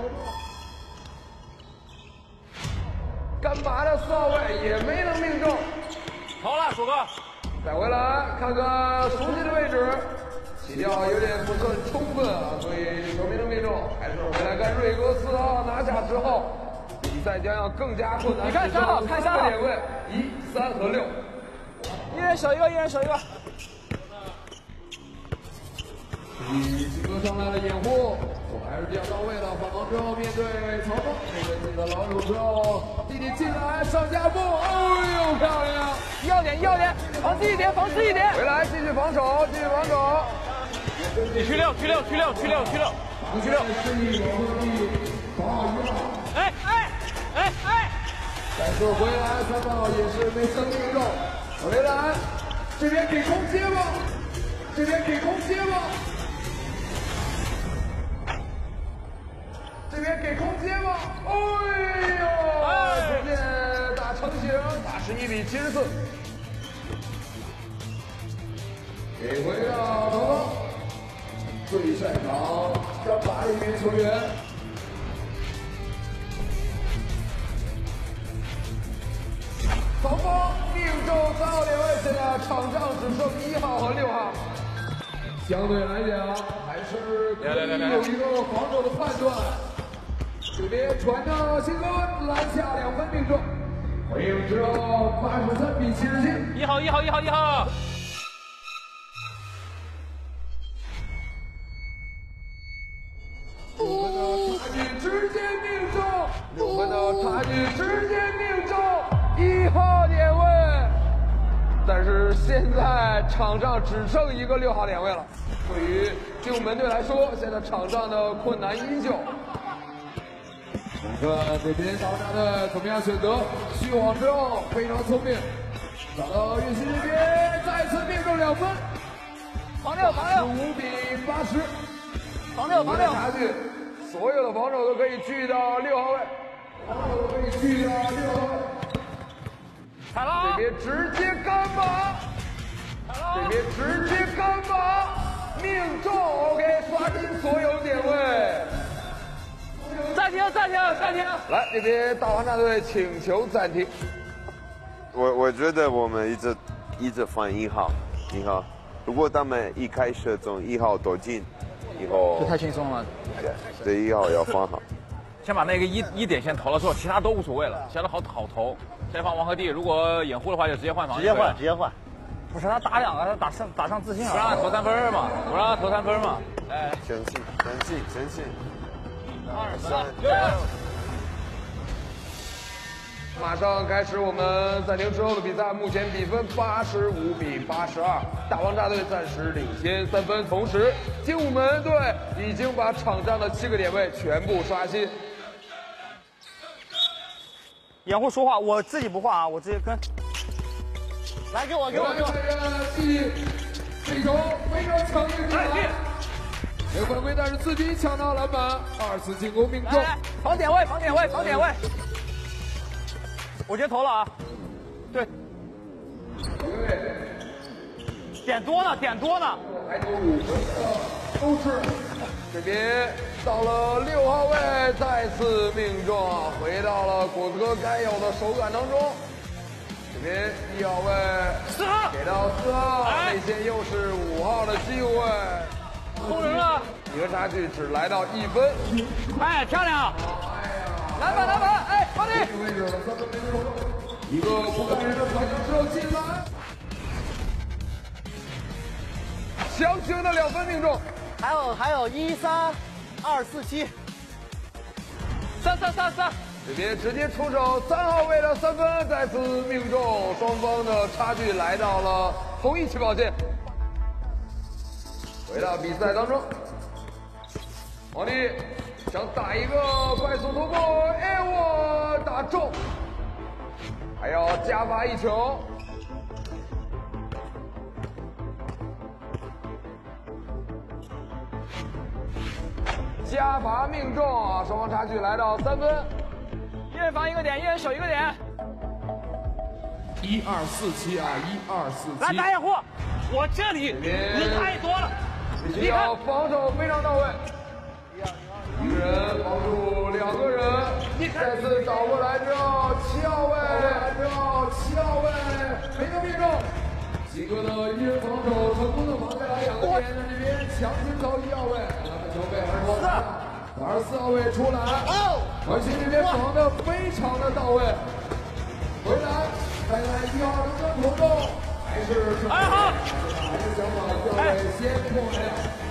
干拔的4号位也没能命中。 好了，鼠哥， 再回来看看熟悉的位置，起跳有点不算充分啊，所以球没能命中。还是回来看瑞哥4号拿下之后。比赛将要更加困难。 你看3号，看3号点位1、3和6， 一人守一个，一人守一个。 金哥上来了掩护，还是比较到位的。反防之后面对曹峰，面对自己的老手之后，弟弟进来上下步，哎呦漂亮 ！1号点，1号点，防自己点，防自己点。 回来继续防守，继续防守。 你去6，去6，去6，去6，去6，你去6。哎哎哎哎！ 再说回来，3号也是没生命中。回来，这边给空接吗？这边给空接吗？这边给空接吗？哎呦！直接打成型，81比74。给回到曹峰，最擅长干拔的一名球员。曹峰命中3号点位，现在场上只剩1号和6号。相对来讲，还是可以有一个防守的判断。这边传到新哥，篮下2分命中，回应之后83比77。 1号，1号，1号，1号。 直接命中，6分的差距直接命中，1号点位。但是现在场上只剩一个6号点位了，对于精武门队来说，现在场上的困难依旧。 看这边大王队怎么样选择虚晃之后，非常聪明，找到岳西这边再次命中2分， 防6，防6 ，5比80， 防6，防6 差距。所有的防守都可以聚到6号位， 可以聚到6号位。 踩了， 这边直接干拔，这边直接干拔，命中 ，OK， 刷新所有点位。 暂停，暂停，暂停。 来，这边大王大队请求暂停。 我觉得我们一直放1号，如果他们一开始从1号躲进。以后这太轻松了， 这1号要放好， 先把那个一点先投了之后，其他都无所谓了，其他都好投。先放王和弟，如果掩护的话就直接换防。 直接换。 不是他打2个，他打上自信了。 不让他投3分嘛，哎， 相信。 2、3、6。 马上开始我们暂停之后的比赛，目前比分85比82，大王大队暂时领先3分。同时，精武门队已经把场上的7个点位全部刷新。 掩护说话，我自己不画啊，我直接跟。来，给我。 继续，这球非常强硬。 没有犯规，但是自己抢到篮板，2次进攻命中。 防点位，防点位，防点位。我直接投了啊！对。点多呢，点多呢。 还有5分都是。这边到了6号位，再次命中，回到了果子哥该有的手感当中。这边1号位 4号给到4号，内线又是5号的机会， 空人了， 一个差距只来到1分。 哎，漂亮！篮板，篮板，哎，放你！ 一个不感人的传球之后进篮， 强行的2分命中。 还有1、3、2、4、7，3。 这边直接出手3号位的3分，再次命中，双方的差距来到了同一起跑线。回到比赛当中，王力想打一个快速突破，哎我打中，还要加罚1球。加罚命中啊！双方差距来到3分， 一人防1个点，一人守1个点。 1、2、4、7啊！1、2、4、7。 来打掩护，我这里人太多了。 需要防守非常到位，一个人防住2个人，再次倒过来之后7号位，没能命中。 几个的一人防守成功的防下来2个点，在这边强行投1号位，球被还是24号位出来，而且这边防的非常的到位，回来再来1号能不能投中，还是2号，还是想把教位先过来。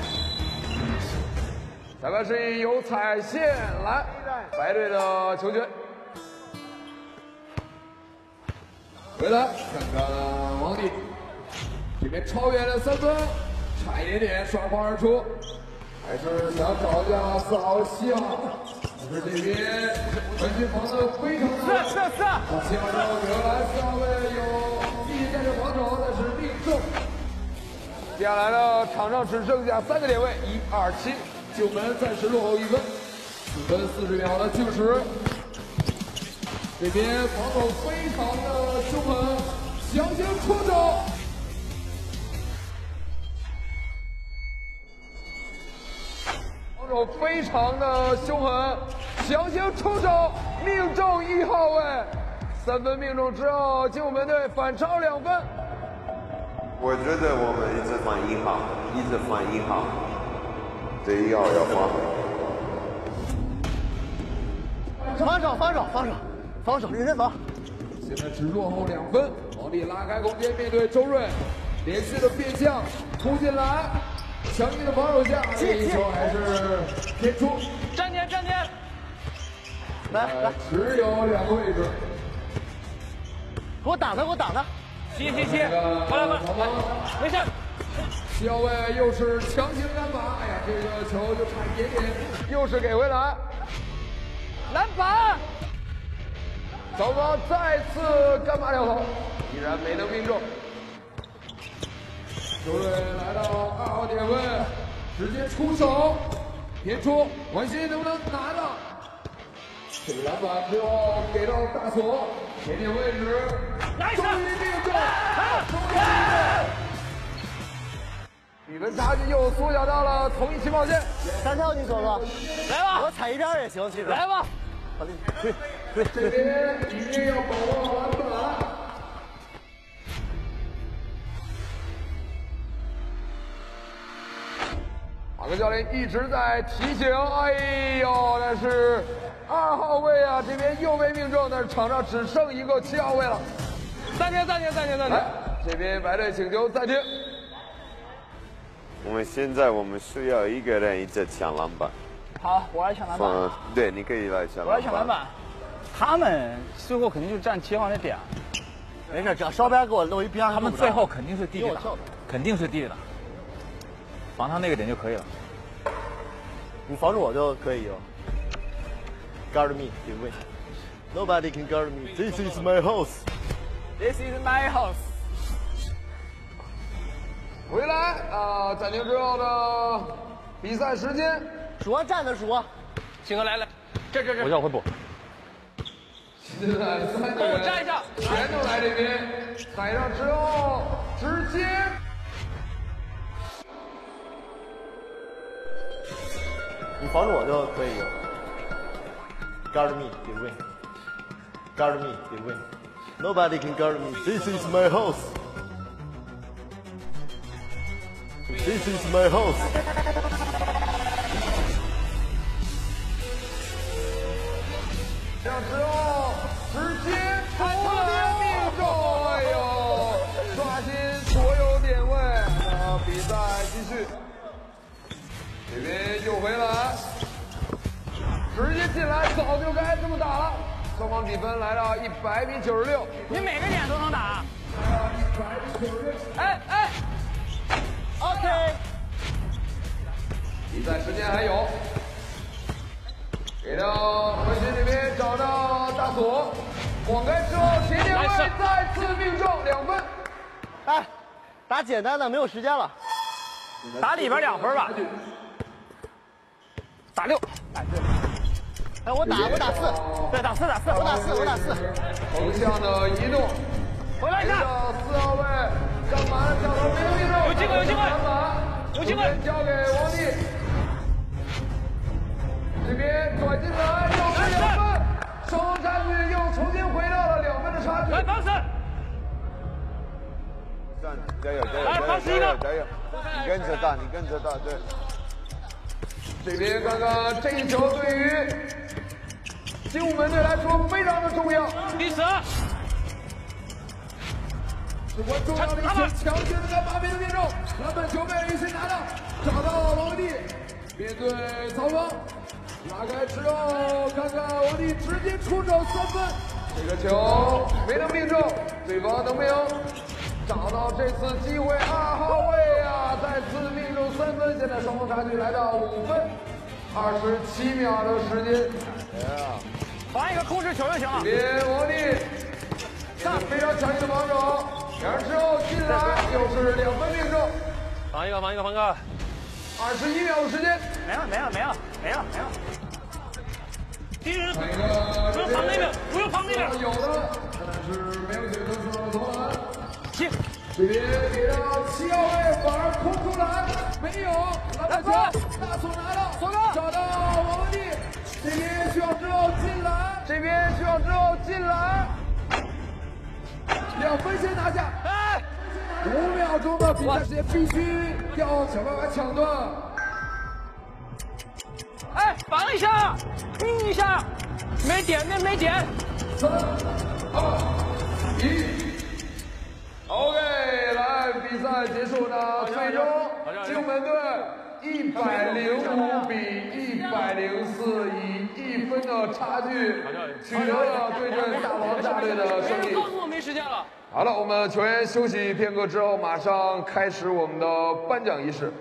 裁判示意有踩线来，白队的球权。 回来看看王迪，这边超远了3分，差一点点刷框而出，还是想找一下4号、7号，但是这边门军防的非常的是 7号之后原来4号位有继续在这防守，但是命中。 接下来呢，场上只剩下3个点位，1、2、7。 九门暂时落后1分，4分40秒的计时。这边防守非常的凶狠，强行出手， 防守非常的凶狠，强行出手，命中1号位，3分命中之后，精武门队反超2分。 我觉得我们一直放1号，一直放1号。这1号要防守，认真防。 现在只落后2分，王力拉开空间，面对周睿，连续的变向突进来，强硬的防守下，这一球还是偏出。 站点， 来， 只有2个位置， 给我挡他。 7，过来，没事。 7号位又是强行干拔，哎呀，这个球就差一点点，又是给回来， 篮板。 双方再次干拔2投，依然没能命中。 周睿来到2号点位，直接出手，偏出，王鑫能不能拿到？这个篮板之后给到大锁，前点位置，终于命中， 比分差距又缩小到了同一起跑线。 3条你走吧， 来吧， 我踩一边也行，其实。 来吧， 对， 这边一定要把握篮板。 马克教练一直在提醒，哎呦，但是2号位啊，这边又被命中，但是场上只剩一个7号位了。暂停。来，这边白队请求暂停。 现在我们需要1个人一直抢篮板。 好，我来抢篮板。 对，你可以来抢篮板。 我来抢篮板。他们最后肯定就站7号那点。 没事，只要稍边给我露一边。 他们最后肯定是地里打，肯定是地里打，防他那个点就可以了。 你防住我就可以赢。Guard me， 定位。Nobody can guard me. This is my house. This is my house. 回来啊！暂停之后呢， 比赛时间， 数啊，站着数啊。 星哥来，这， 我叫回补。 现在3个人站一下， 全都来这边，踩上之后直接。 你防住我就可以了。Guard me, you win. Guard me, you win. Nobody can guard me. This is my house. This is my house. 这样之后直接突然命中，哎呦，刷新所有点位。比赛继续，这边又回来，直接进来，早就该这么打了。双方比分来到100比96。 你每个点都能打。 100比96。 哎 ，OK。 比赛时间还有，给到文心这边找到大锁，晃开之后前点位再次命中2分。 哎，打简单的没有时间了， 打里边2分吧。打6。 哎，我打4， 对，打4， 我打4。 横向的移动， 回来一下。 到4号位，干嘛呢？角头没有命中， 有机会，有机会。 交给王帝。这边转进来，又是2分，双方差距又重新回到了2分的差距。 来，防死！ 加油！ 来，防死一个！ 加油！你跟着打，对。 这边刚刚这一球对于精武门队来说非常的重要。 第10。 至关重要的一球，强行的把命中，篮板球被雨欣拿到，找到王帝，面对曹芳，拉开之后，看看王帝直接出手3分，这个球没能命中，对方能不能找到这次机会？2号位啊，再次命中3分，现在双方差距来到5分，27秒的时间。 防一个控制球就行了。 这边王帝，非常强硬的防守。然之后进来又是2分命中， 防一个。 21秒的时间， 没了。 敌人不用防那边， 有的，但是没有选择投篮。 行， 这边给到7号位，反而空出来，没有，篮板球，大锁拿到，找到王文帝，这边需要之后进来。2分先拿下，5秒钟的比赛时间必须要想办法抢断。 哎，防一下，一下，没点。 3、2、1 ，OK， 来，比赛结束呢，最终精武门队105比104，以1分的差距取得了对阵大王大队的胜利。 告诉我没时间了。 好了，我们球员休息片刻之后，马上开始我们的颁奖仪式。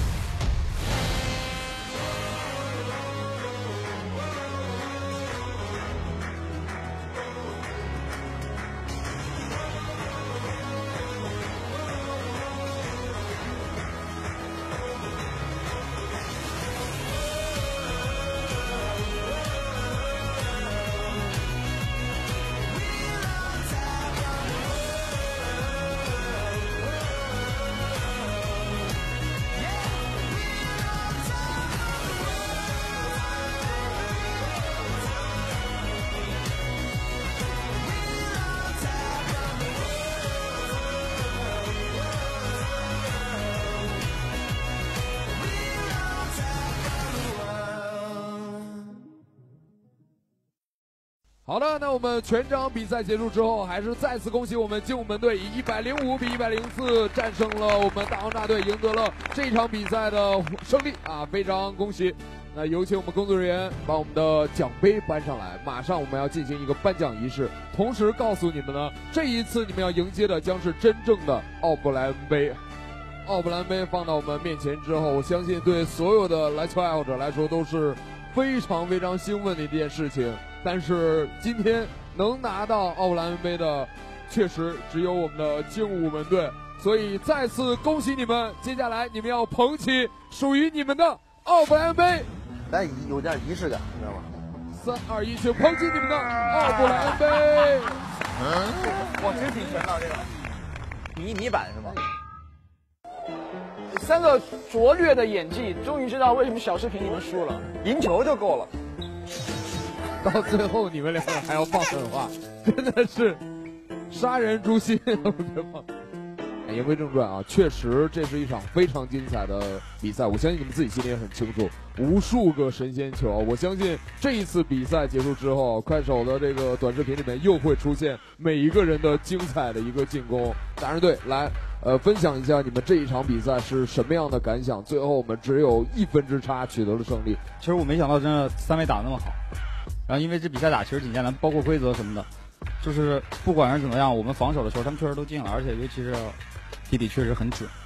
好的，那我们全场比赛结束之后，还是再次恭喜我们精武门队以105比104战胜了我们大王大队，赢得了这场比赛的胜利啊！非常恭喜！那有请我们工作人员把我们的奖杯搬上来，马上我们要进行一个颁奖仪式，同时告诉你们呢，这一次你们要迎接的将是真正的奥布莱恩杯。奥布莱恩杯放到我们面前之后，我相信对所有的篮球爱好者来说都是非常非常兴奋的一件事情。但是今天能拿到奥布莱恩杯的，确实只有我们的精武门队。 所以再次恭喜你们，接下来你们要捧起属于你们的奥布莱恩杯， 但有点仪式感，你知道吗 ？3、2、1，请捧起你们的奥布莱恩杯。 哇，真挺全的这个。 迷你版是吗 ？3个拙劣的演技，终于知道为什么小视频你们输了，赢球就够了。 到最后你们两个还要放狠话，真的是杀人诛心，对吗？言归正传啊，确实这是一场非常精彩的比赛，我相信你们自己心里也很清楚，无数个神仙球，我相信这一次比赛结束之后，快手的这个短视频里面又会出现每一个人的精彩的一个进攻。大人队来分享一下你们这一场比赛是什么样的感想？最后我们只有1分之差取得了胜利。 其实我没想到真的3位打那么好，然后因为这比赛打其实挺艰难，包括规则什么的，就是不管是怎么样，我们防守的时候他们确实都进了，而且尤其是弟弟确实很准。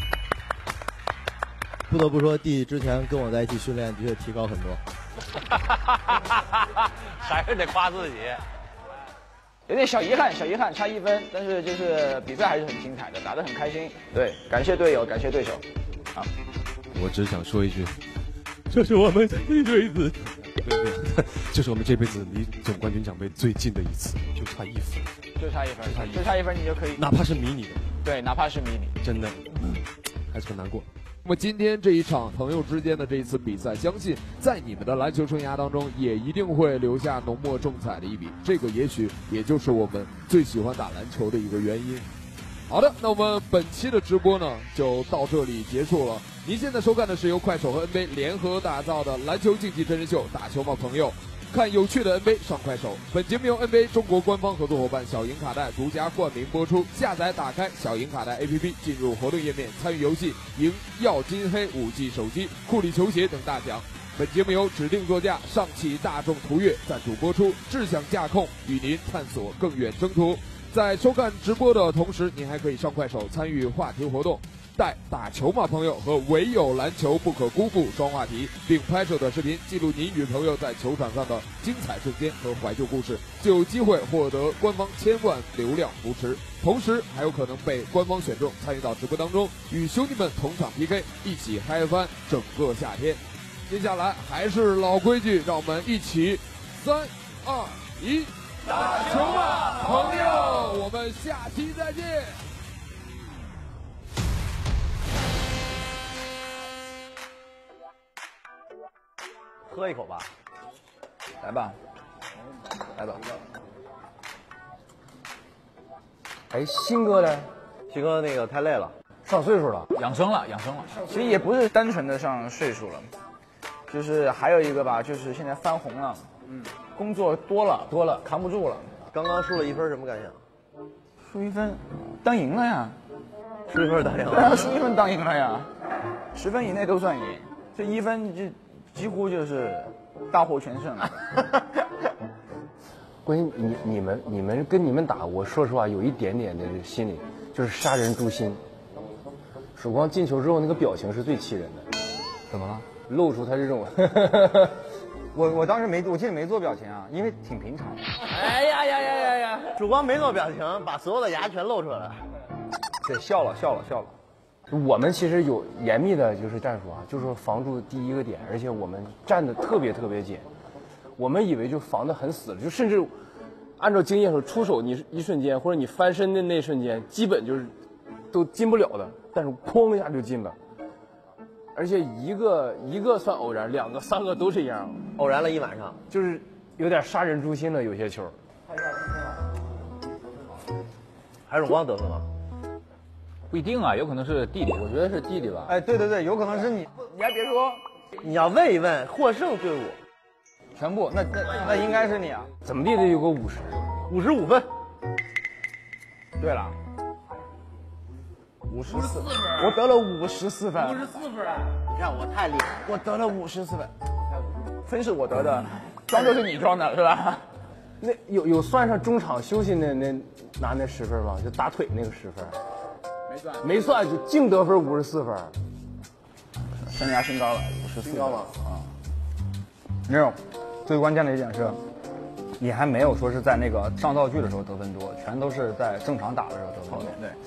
不得不说，弟弟之前跟我在一起训练的确提高很多。 还是得夸自己。 有点小遗憾，差1分，但是就是比赛还是很精彩的，打得很开心。对，感谢队友，感谢对手。好， 我只想说一句，这是我们这辈子，这是我们这辈子离总冠军奖杯最近的一次，就差1分， 就差1分，你就可以， 哪怕是迷你的， 对，哪怕是迷你， 真的，还是很难过。 那么今天这一场朋友之间的这一次比赛，相信在你们的篮球生涯当中也一定会留下浓墨重彩的一笔，这个也许也就是我们最喜欢打篮球的一个原因。好的，那我们本期的直播呢就到这里结束了。您现在收看的是由快手和 NBA 联合打造的篮球竞技真人秀《打球吗朋友》，看有趣的 NBA 上快手。本节目由 NBA 中国官方合作伙伴小银卡带独家冠名播出。下载打开小银卡带 APP， 进入活动页面参与游戏，赢耀金黑5G 手机、库里球鞋等大奖。本节目由指定座驾上汽大众途岳赞助播出，智享驾控与您探索更远征途。在收看直播的同时，您还可以上快手参与话题活动，带打球吗朋友和唯有篮球不可辜负双话题，并拍摄短视频记录您与朋友在球场上的精彩瞬间和怀旧故事，就有机会获得官方1000万流量扶持，同时还有可能被官方选中参与到直播当中，与兄弟们同场 PK， 一起嗨翻整个夏天。接下来还是老规矩，让我们一起3、2、1，打球吧朋友，我们下期再见。 喝一口吧，来吧，来吧。 哎，新哥呢？ 新哥那个太累了， 上岁数了， 养生了。其实也不是单纯的上岁数了，就是还有一个吧，就是现在翻红了，工作多了，扛不住了。 刚刚输了1分，什么感想？ 输1分，当赢了呀。 输1分当赢了。 对啊，输1分当赢了呀，10分以内都算赢，这1分就几乎就是大获全胜了。 关键你们跟你们打，我说实话有一点点的心理，就是杀人诛心。曙光进球之后那个表情是最气人的。 怎么了？ 露出他这种我当时我记得没做表情啊，因为挺平常的。 哎呀！曙光没做表情，把所有的牙全露出来了。 对，笑了。我们其实有严密的就是战术啊，就是防住第一个点，而且我们站得特别紧。我们以为就防得很死了，就甚至按照经验说出手你一瞬间或者你翻身的那瞬间，基本就是都进不了的，但是哐一下就进了。而且一个算偶然，2个3个都这样， 偶然了一晚上， 就是有点杀人诛心了，有些球。 还是荣光得分吗？ 不一定啊，有可能是弟弟，我觉得是弟弟吧。 哎，对，有可能是你。 你还别说， 你要问一问获胜队伍， 全部那应该是你啊。 怎么地得有个 55分。 对了，54分，我得了54分。54 分啊！你看我太厉害， 我得了54分，分是我得的，装就是你装的，是吧？ 那有算上中场休息那拿那10分吗？就打腿那个10分。没算，就净得分54分， 生涯新高了，54分。 新高吗？ 啊，没有。最关键的一点是，你还没有说是在那个上道具的时候得分多，全都是在正常打的时候得分多。 对。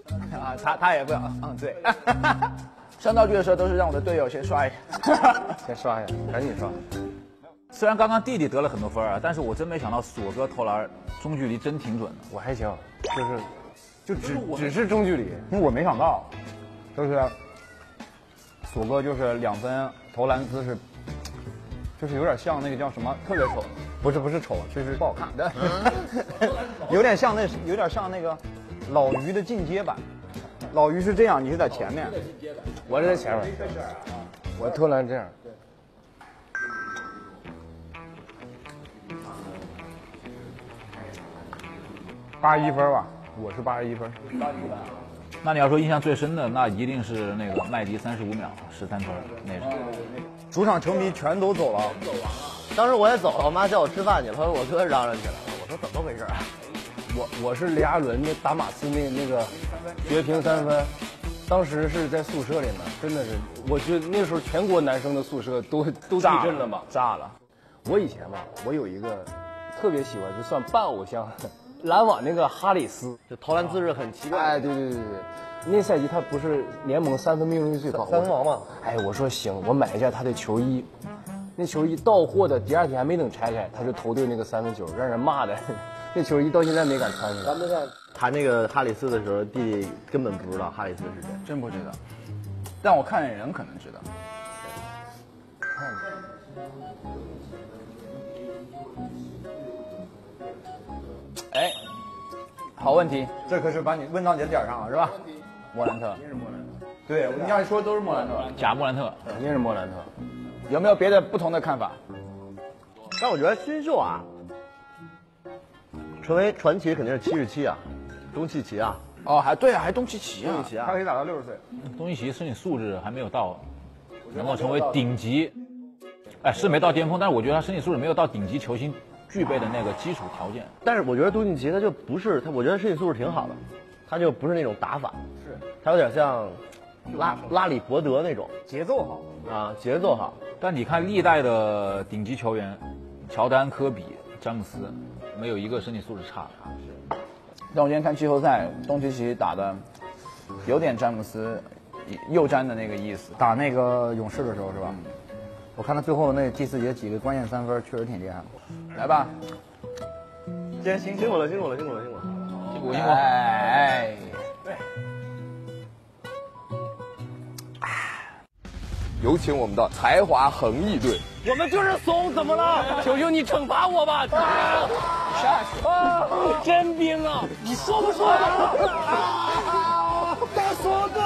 啊，他也不要，对。上道具的时候都是让我的队友先刷一下， 先刷一下，赶紧刷。 虽然刚刚弟弟得了很多分啊，但是我真没想到锁哥投篮中距离真挺准的。 我还行，只是中距离，因为我没想到，就是锁哥就是2分投篮姿势，就是有点像那个叫什么，特别丑，不是丑，就是不好看的，有点像那个老于的进阶版。老于是这样，你是在前面，我是在前面，我投篮这样。81分吧，我是81分。 那你要说印象最深的，那一定是那个麦迪35秒13分那场。 主场球迷全都走了， 当时我也走了，我妈叫我吃饭去了，我哥嚷嚷起来了，我说怎么回事啊？ 我是雷阿伦那打马刺那个绝平3分，当时是在宿舍里呢，真的是，我觉得那时候全国男生的宿舍都地震了嘛， 炸了。 我以前吧，我有一个特别喜欢，就算半偶像，篮网那个哈里斯， 就投篮姿势很奇怪。 哎，对，那赛季他不是联盟3分命中率最高， 三分王嘛。 哎，我说行，我买一下他的球衣。那球衣到货的第2天还没等拆开，他就投对那个3分球，让人骂的。那球衣到现在没敢穿上。 咱们在谈那个哈里斯的时候，弟弟根本不知道哈里斯是谁， 真不知道。但我看人可能知道。哎，好问题， 这可是把你问到你的点上了，是吧？ 莫兰特， 对，你要说都是莫兰特， 假莫兰特， 肯定是莫兰特。 有没有别的不同的看法？ 但我觉得新秀啊，成为传奇肯定是77啊，东契奇啊。 哦，还对啊，还东契奇啊， 他可以打到60岁。 东契奇身体素质还没有到，能够成为顶级，哎，是没到巅峰，但是我觉得他身体素质没有到顶级球星具备的那个基础条件。 但是我觉得东契奇他就不是他，我觉得身体素质挺好的，他就不是那种打法，是他有点像拉里伯德那种， 节奏好啊，节奏好。 但你看历代的顶级球员，乔丹、科比、詹姆斯，没有一个身体素质差的。 但我今天看季后赛，东契奇打的有点詹姆斯右詹的那个意思。 打那个勇士的时候是吧？我看他最后那第4节几个关键3分确实挺厉害的。 来吧， 今天辛苦了，辛苦了，辛苦了，辛苦了， 辛苦辛苦。 哎， 有请我们的才华横溢队。 我们就是怂，怎么了？求求你惩罚我吧！真兵啊！你说不说？大锁哥！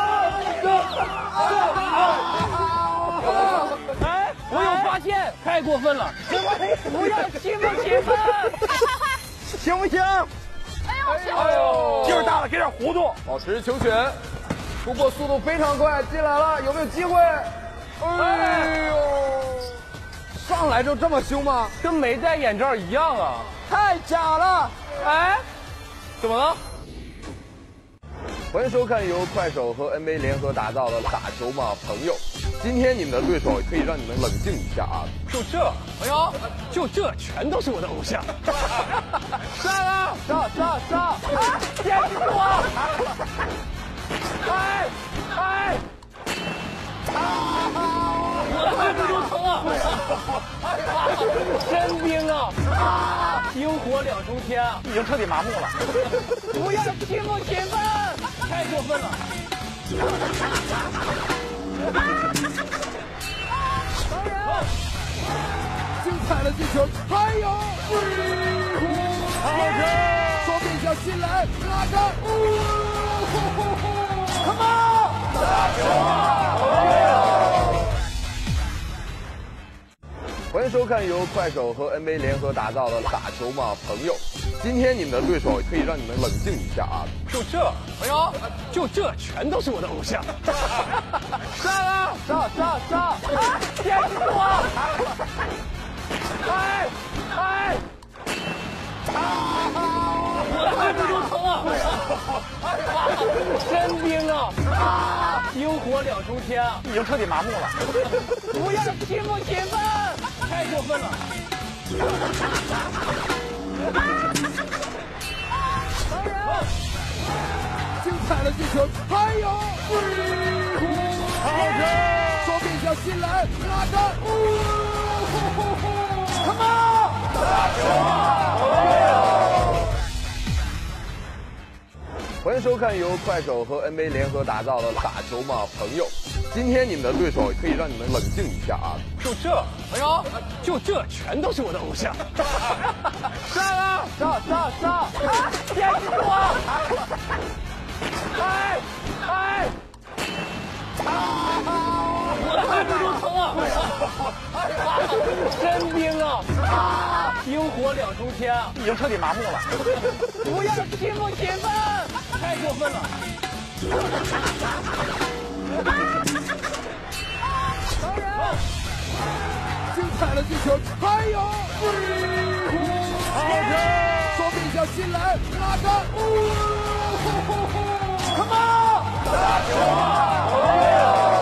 哎，我有发现，太过分了！不要欺负媳妇，行不行？ 哎呦，劲儿大了，给点弧度，保持球权，突破速度非常快，进来了，有没有机会？哎呦！上来就这么凶吗？ 跟没戴眼罩一样啊！ 太假了！ 哎，怎么了？ 欢迎收看由快手和 NBA 联合打造的打球嘛朋友。今天你们的对手可以让你们冷静一下啊！ 就这，哎呦，就这，全都是我的偶像。 上啊！上！ 坚持住啊！哎！我的肚子都疼啊！真兵啊！冰火2重天啊！ 已经彻底麻木了。 不要欺负媳妇，太过分了！ 精彩的进球，还有双面脚进来，拉着，Come on！ 欢迎收看由快手和 NBA 联合打造的打球嘛朋友。今天你们的对手可以让你们冷静一下啊！ 就这，哎呦，就这，全都是我的偶像。 上啊！上！ 坚持住啊！我的肚子都疼啊！真兵啊！冰火2重天啊！ 已经彻底麻木了。 不要欺负媳妇，太过分了！ 精彩的进球， 进来，拉杆，Come on！ 打球嘛！欢迎收看由快手和 NBA 联合打造的打球嘛朋友。今天你们的对手可以让你们冷静一下啊！ 就这，哎呦，就这全都是我的偶像。 上啊！上！ 别激动啊！哎！我的汗都疼啊！真冰啊！冰火两重天， 已经彻底麻木了。 不要欺负勤奋，太过分了！ 当然，精彩的进球，还有双臂脚进来，拉杆，Come on！ 打球啊！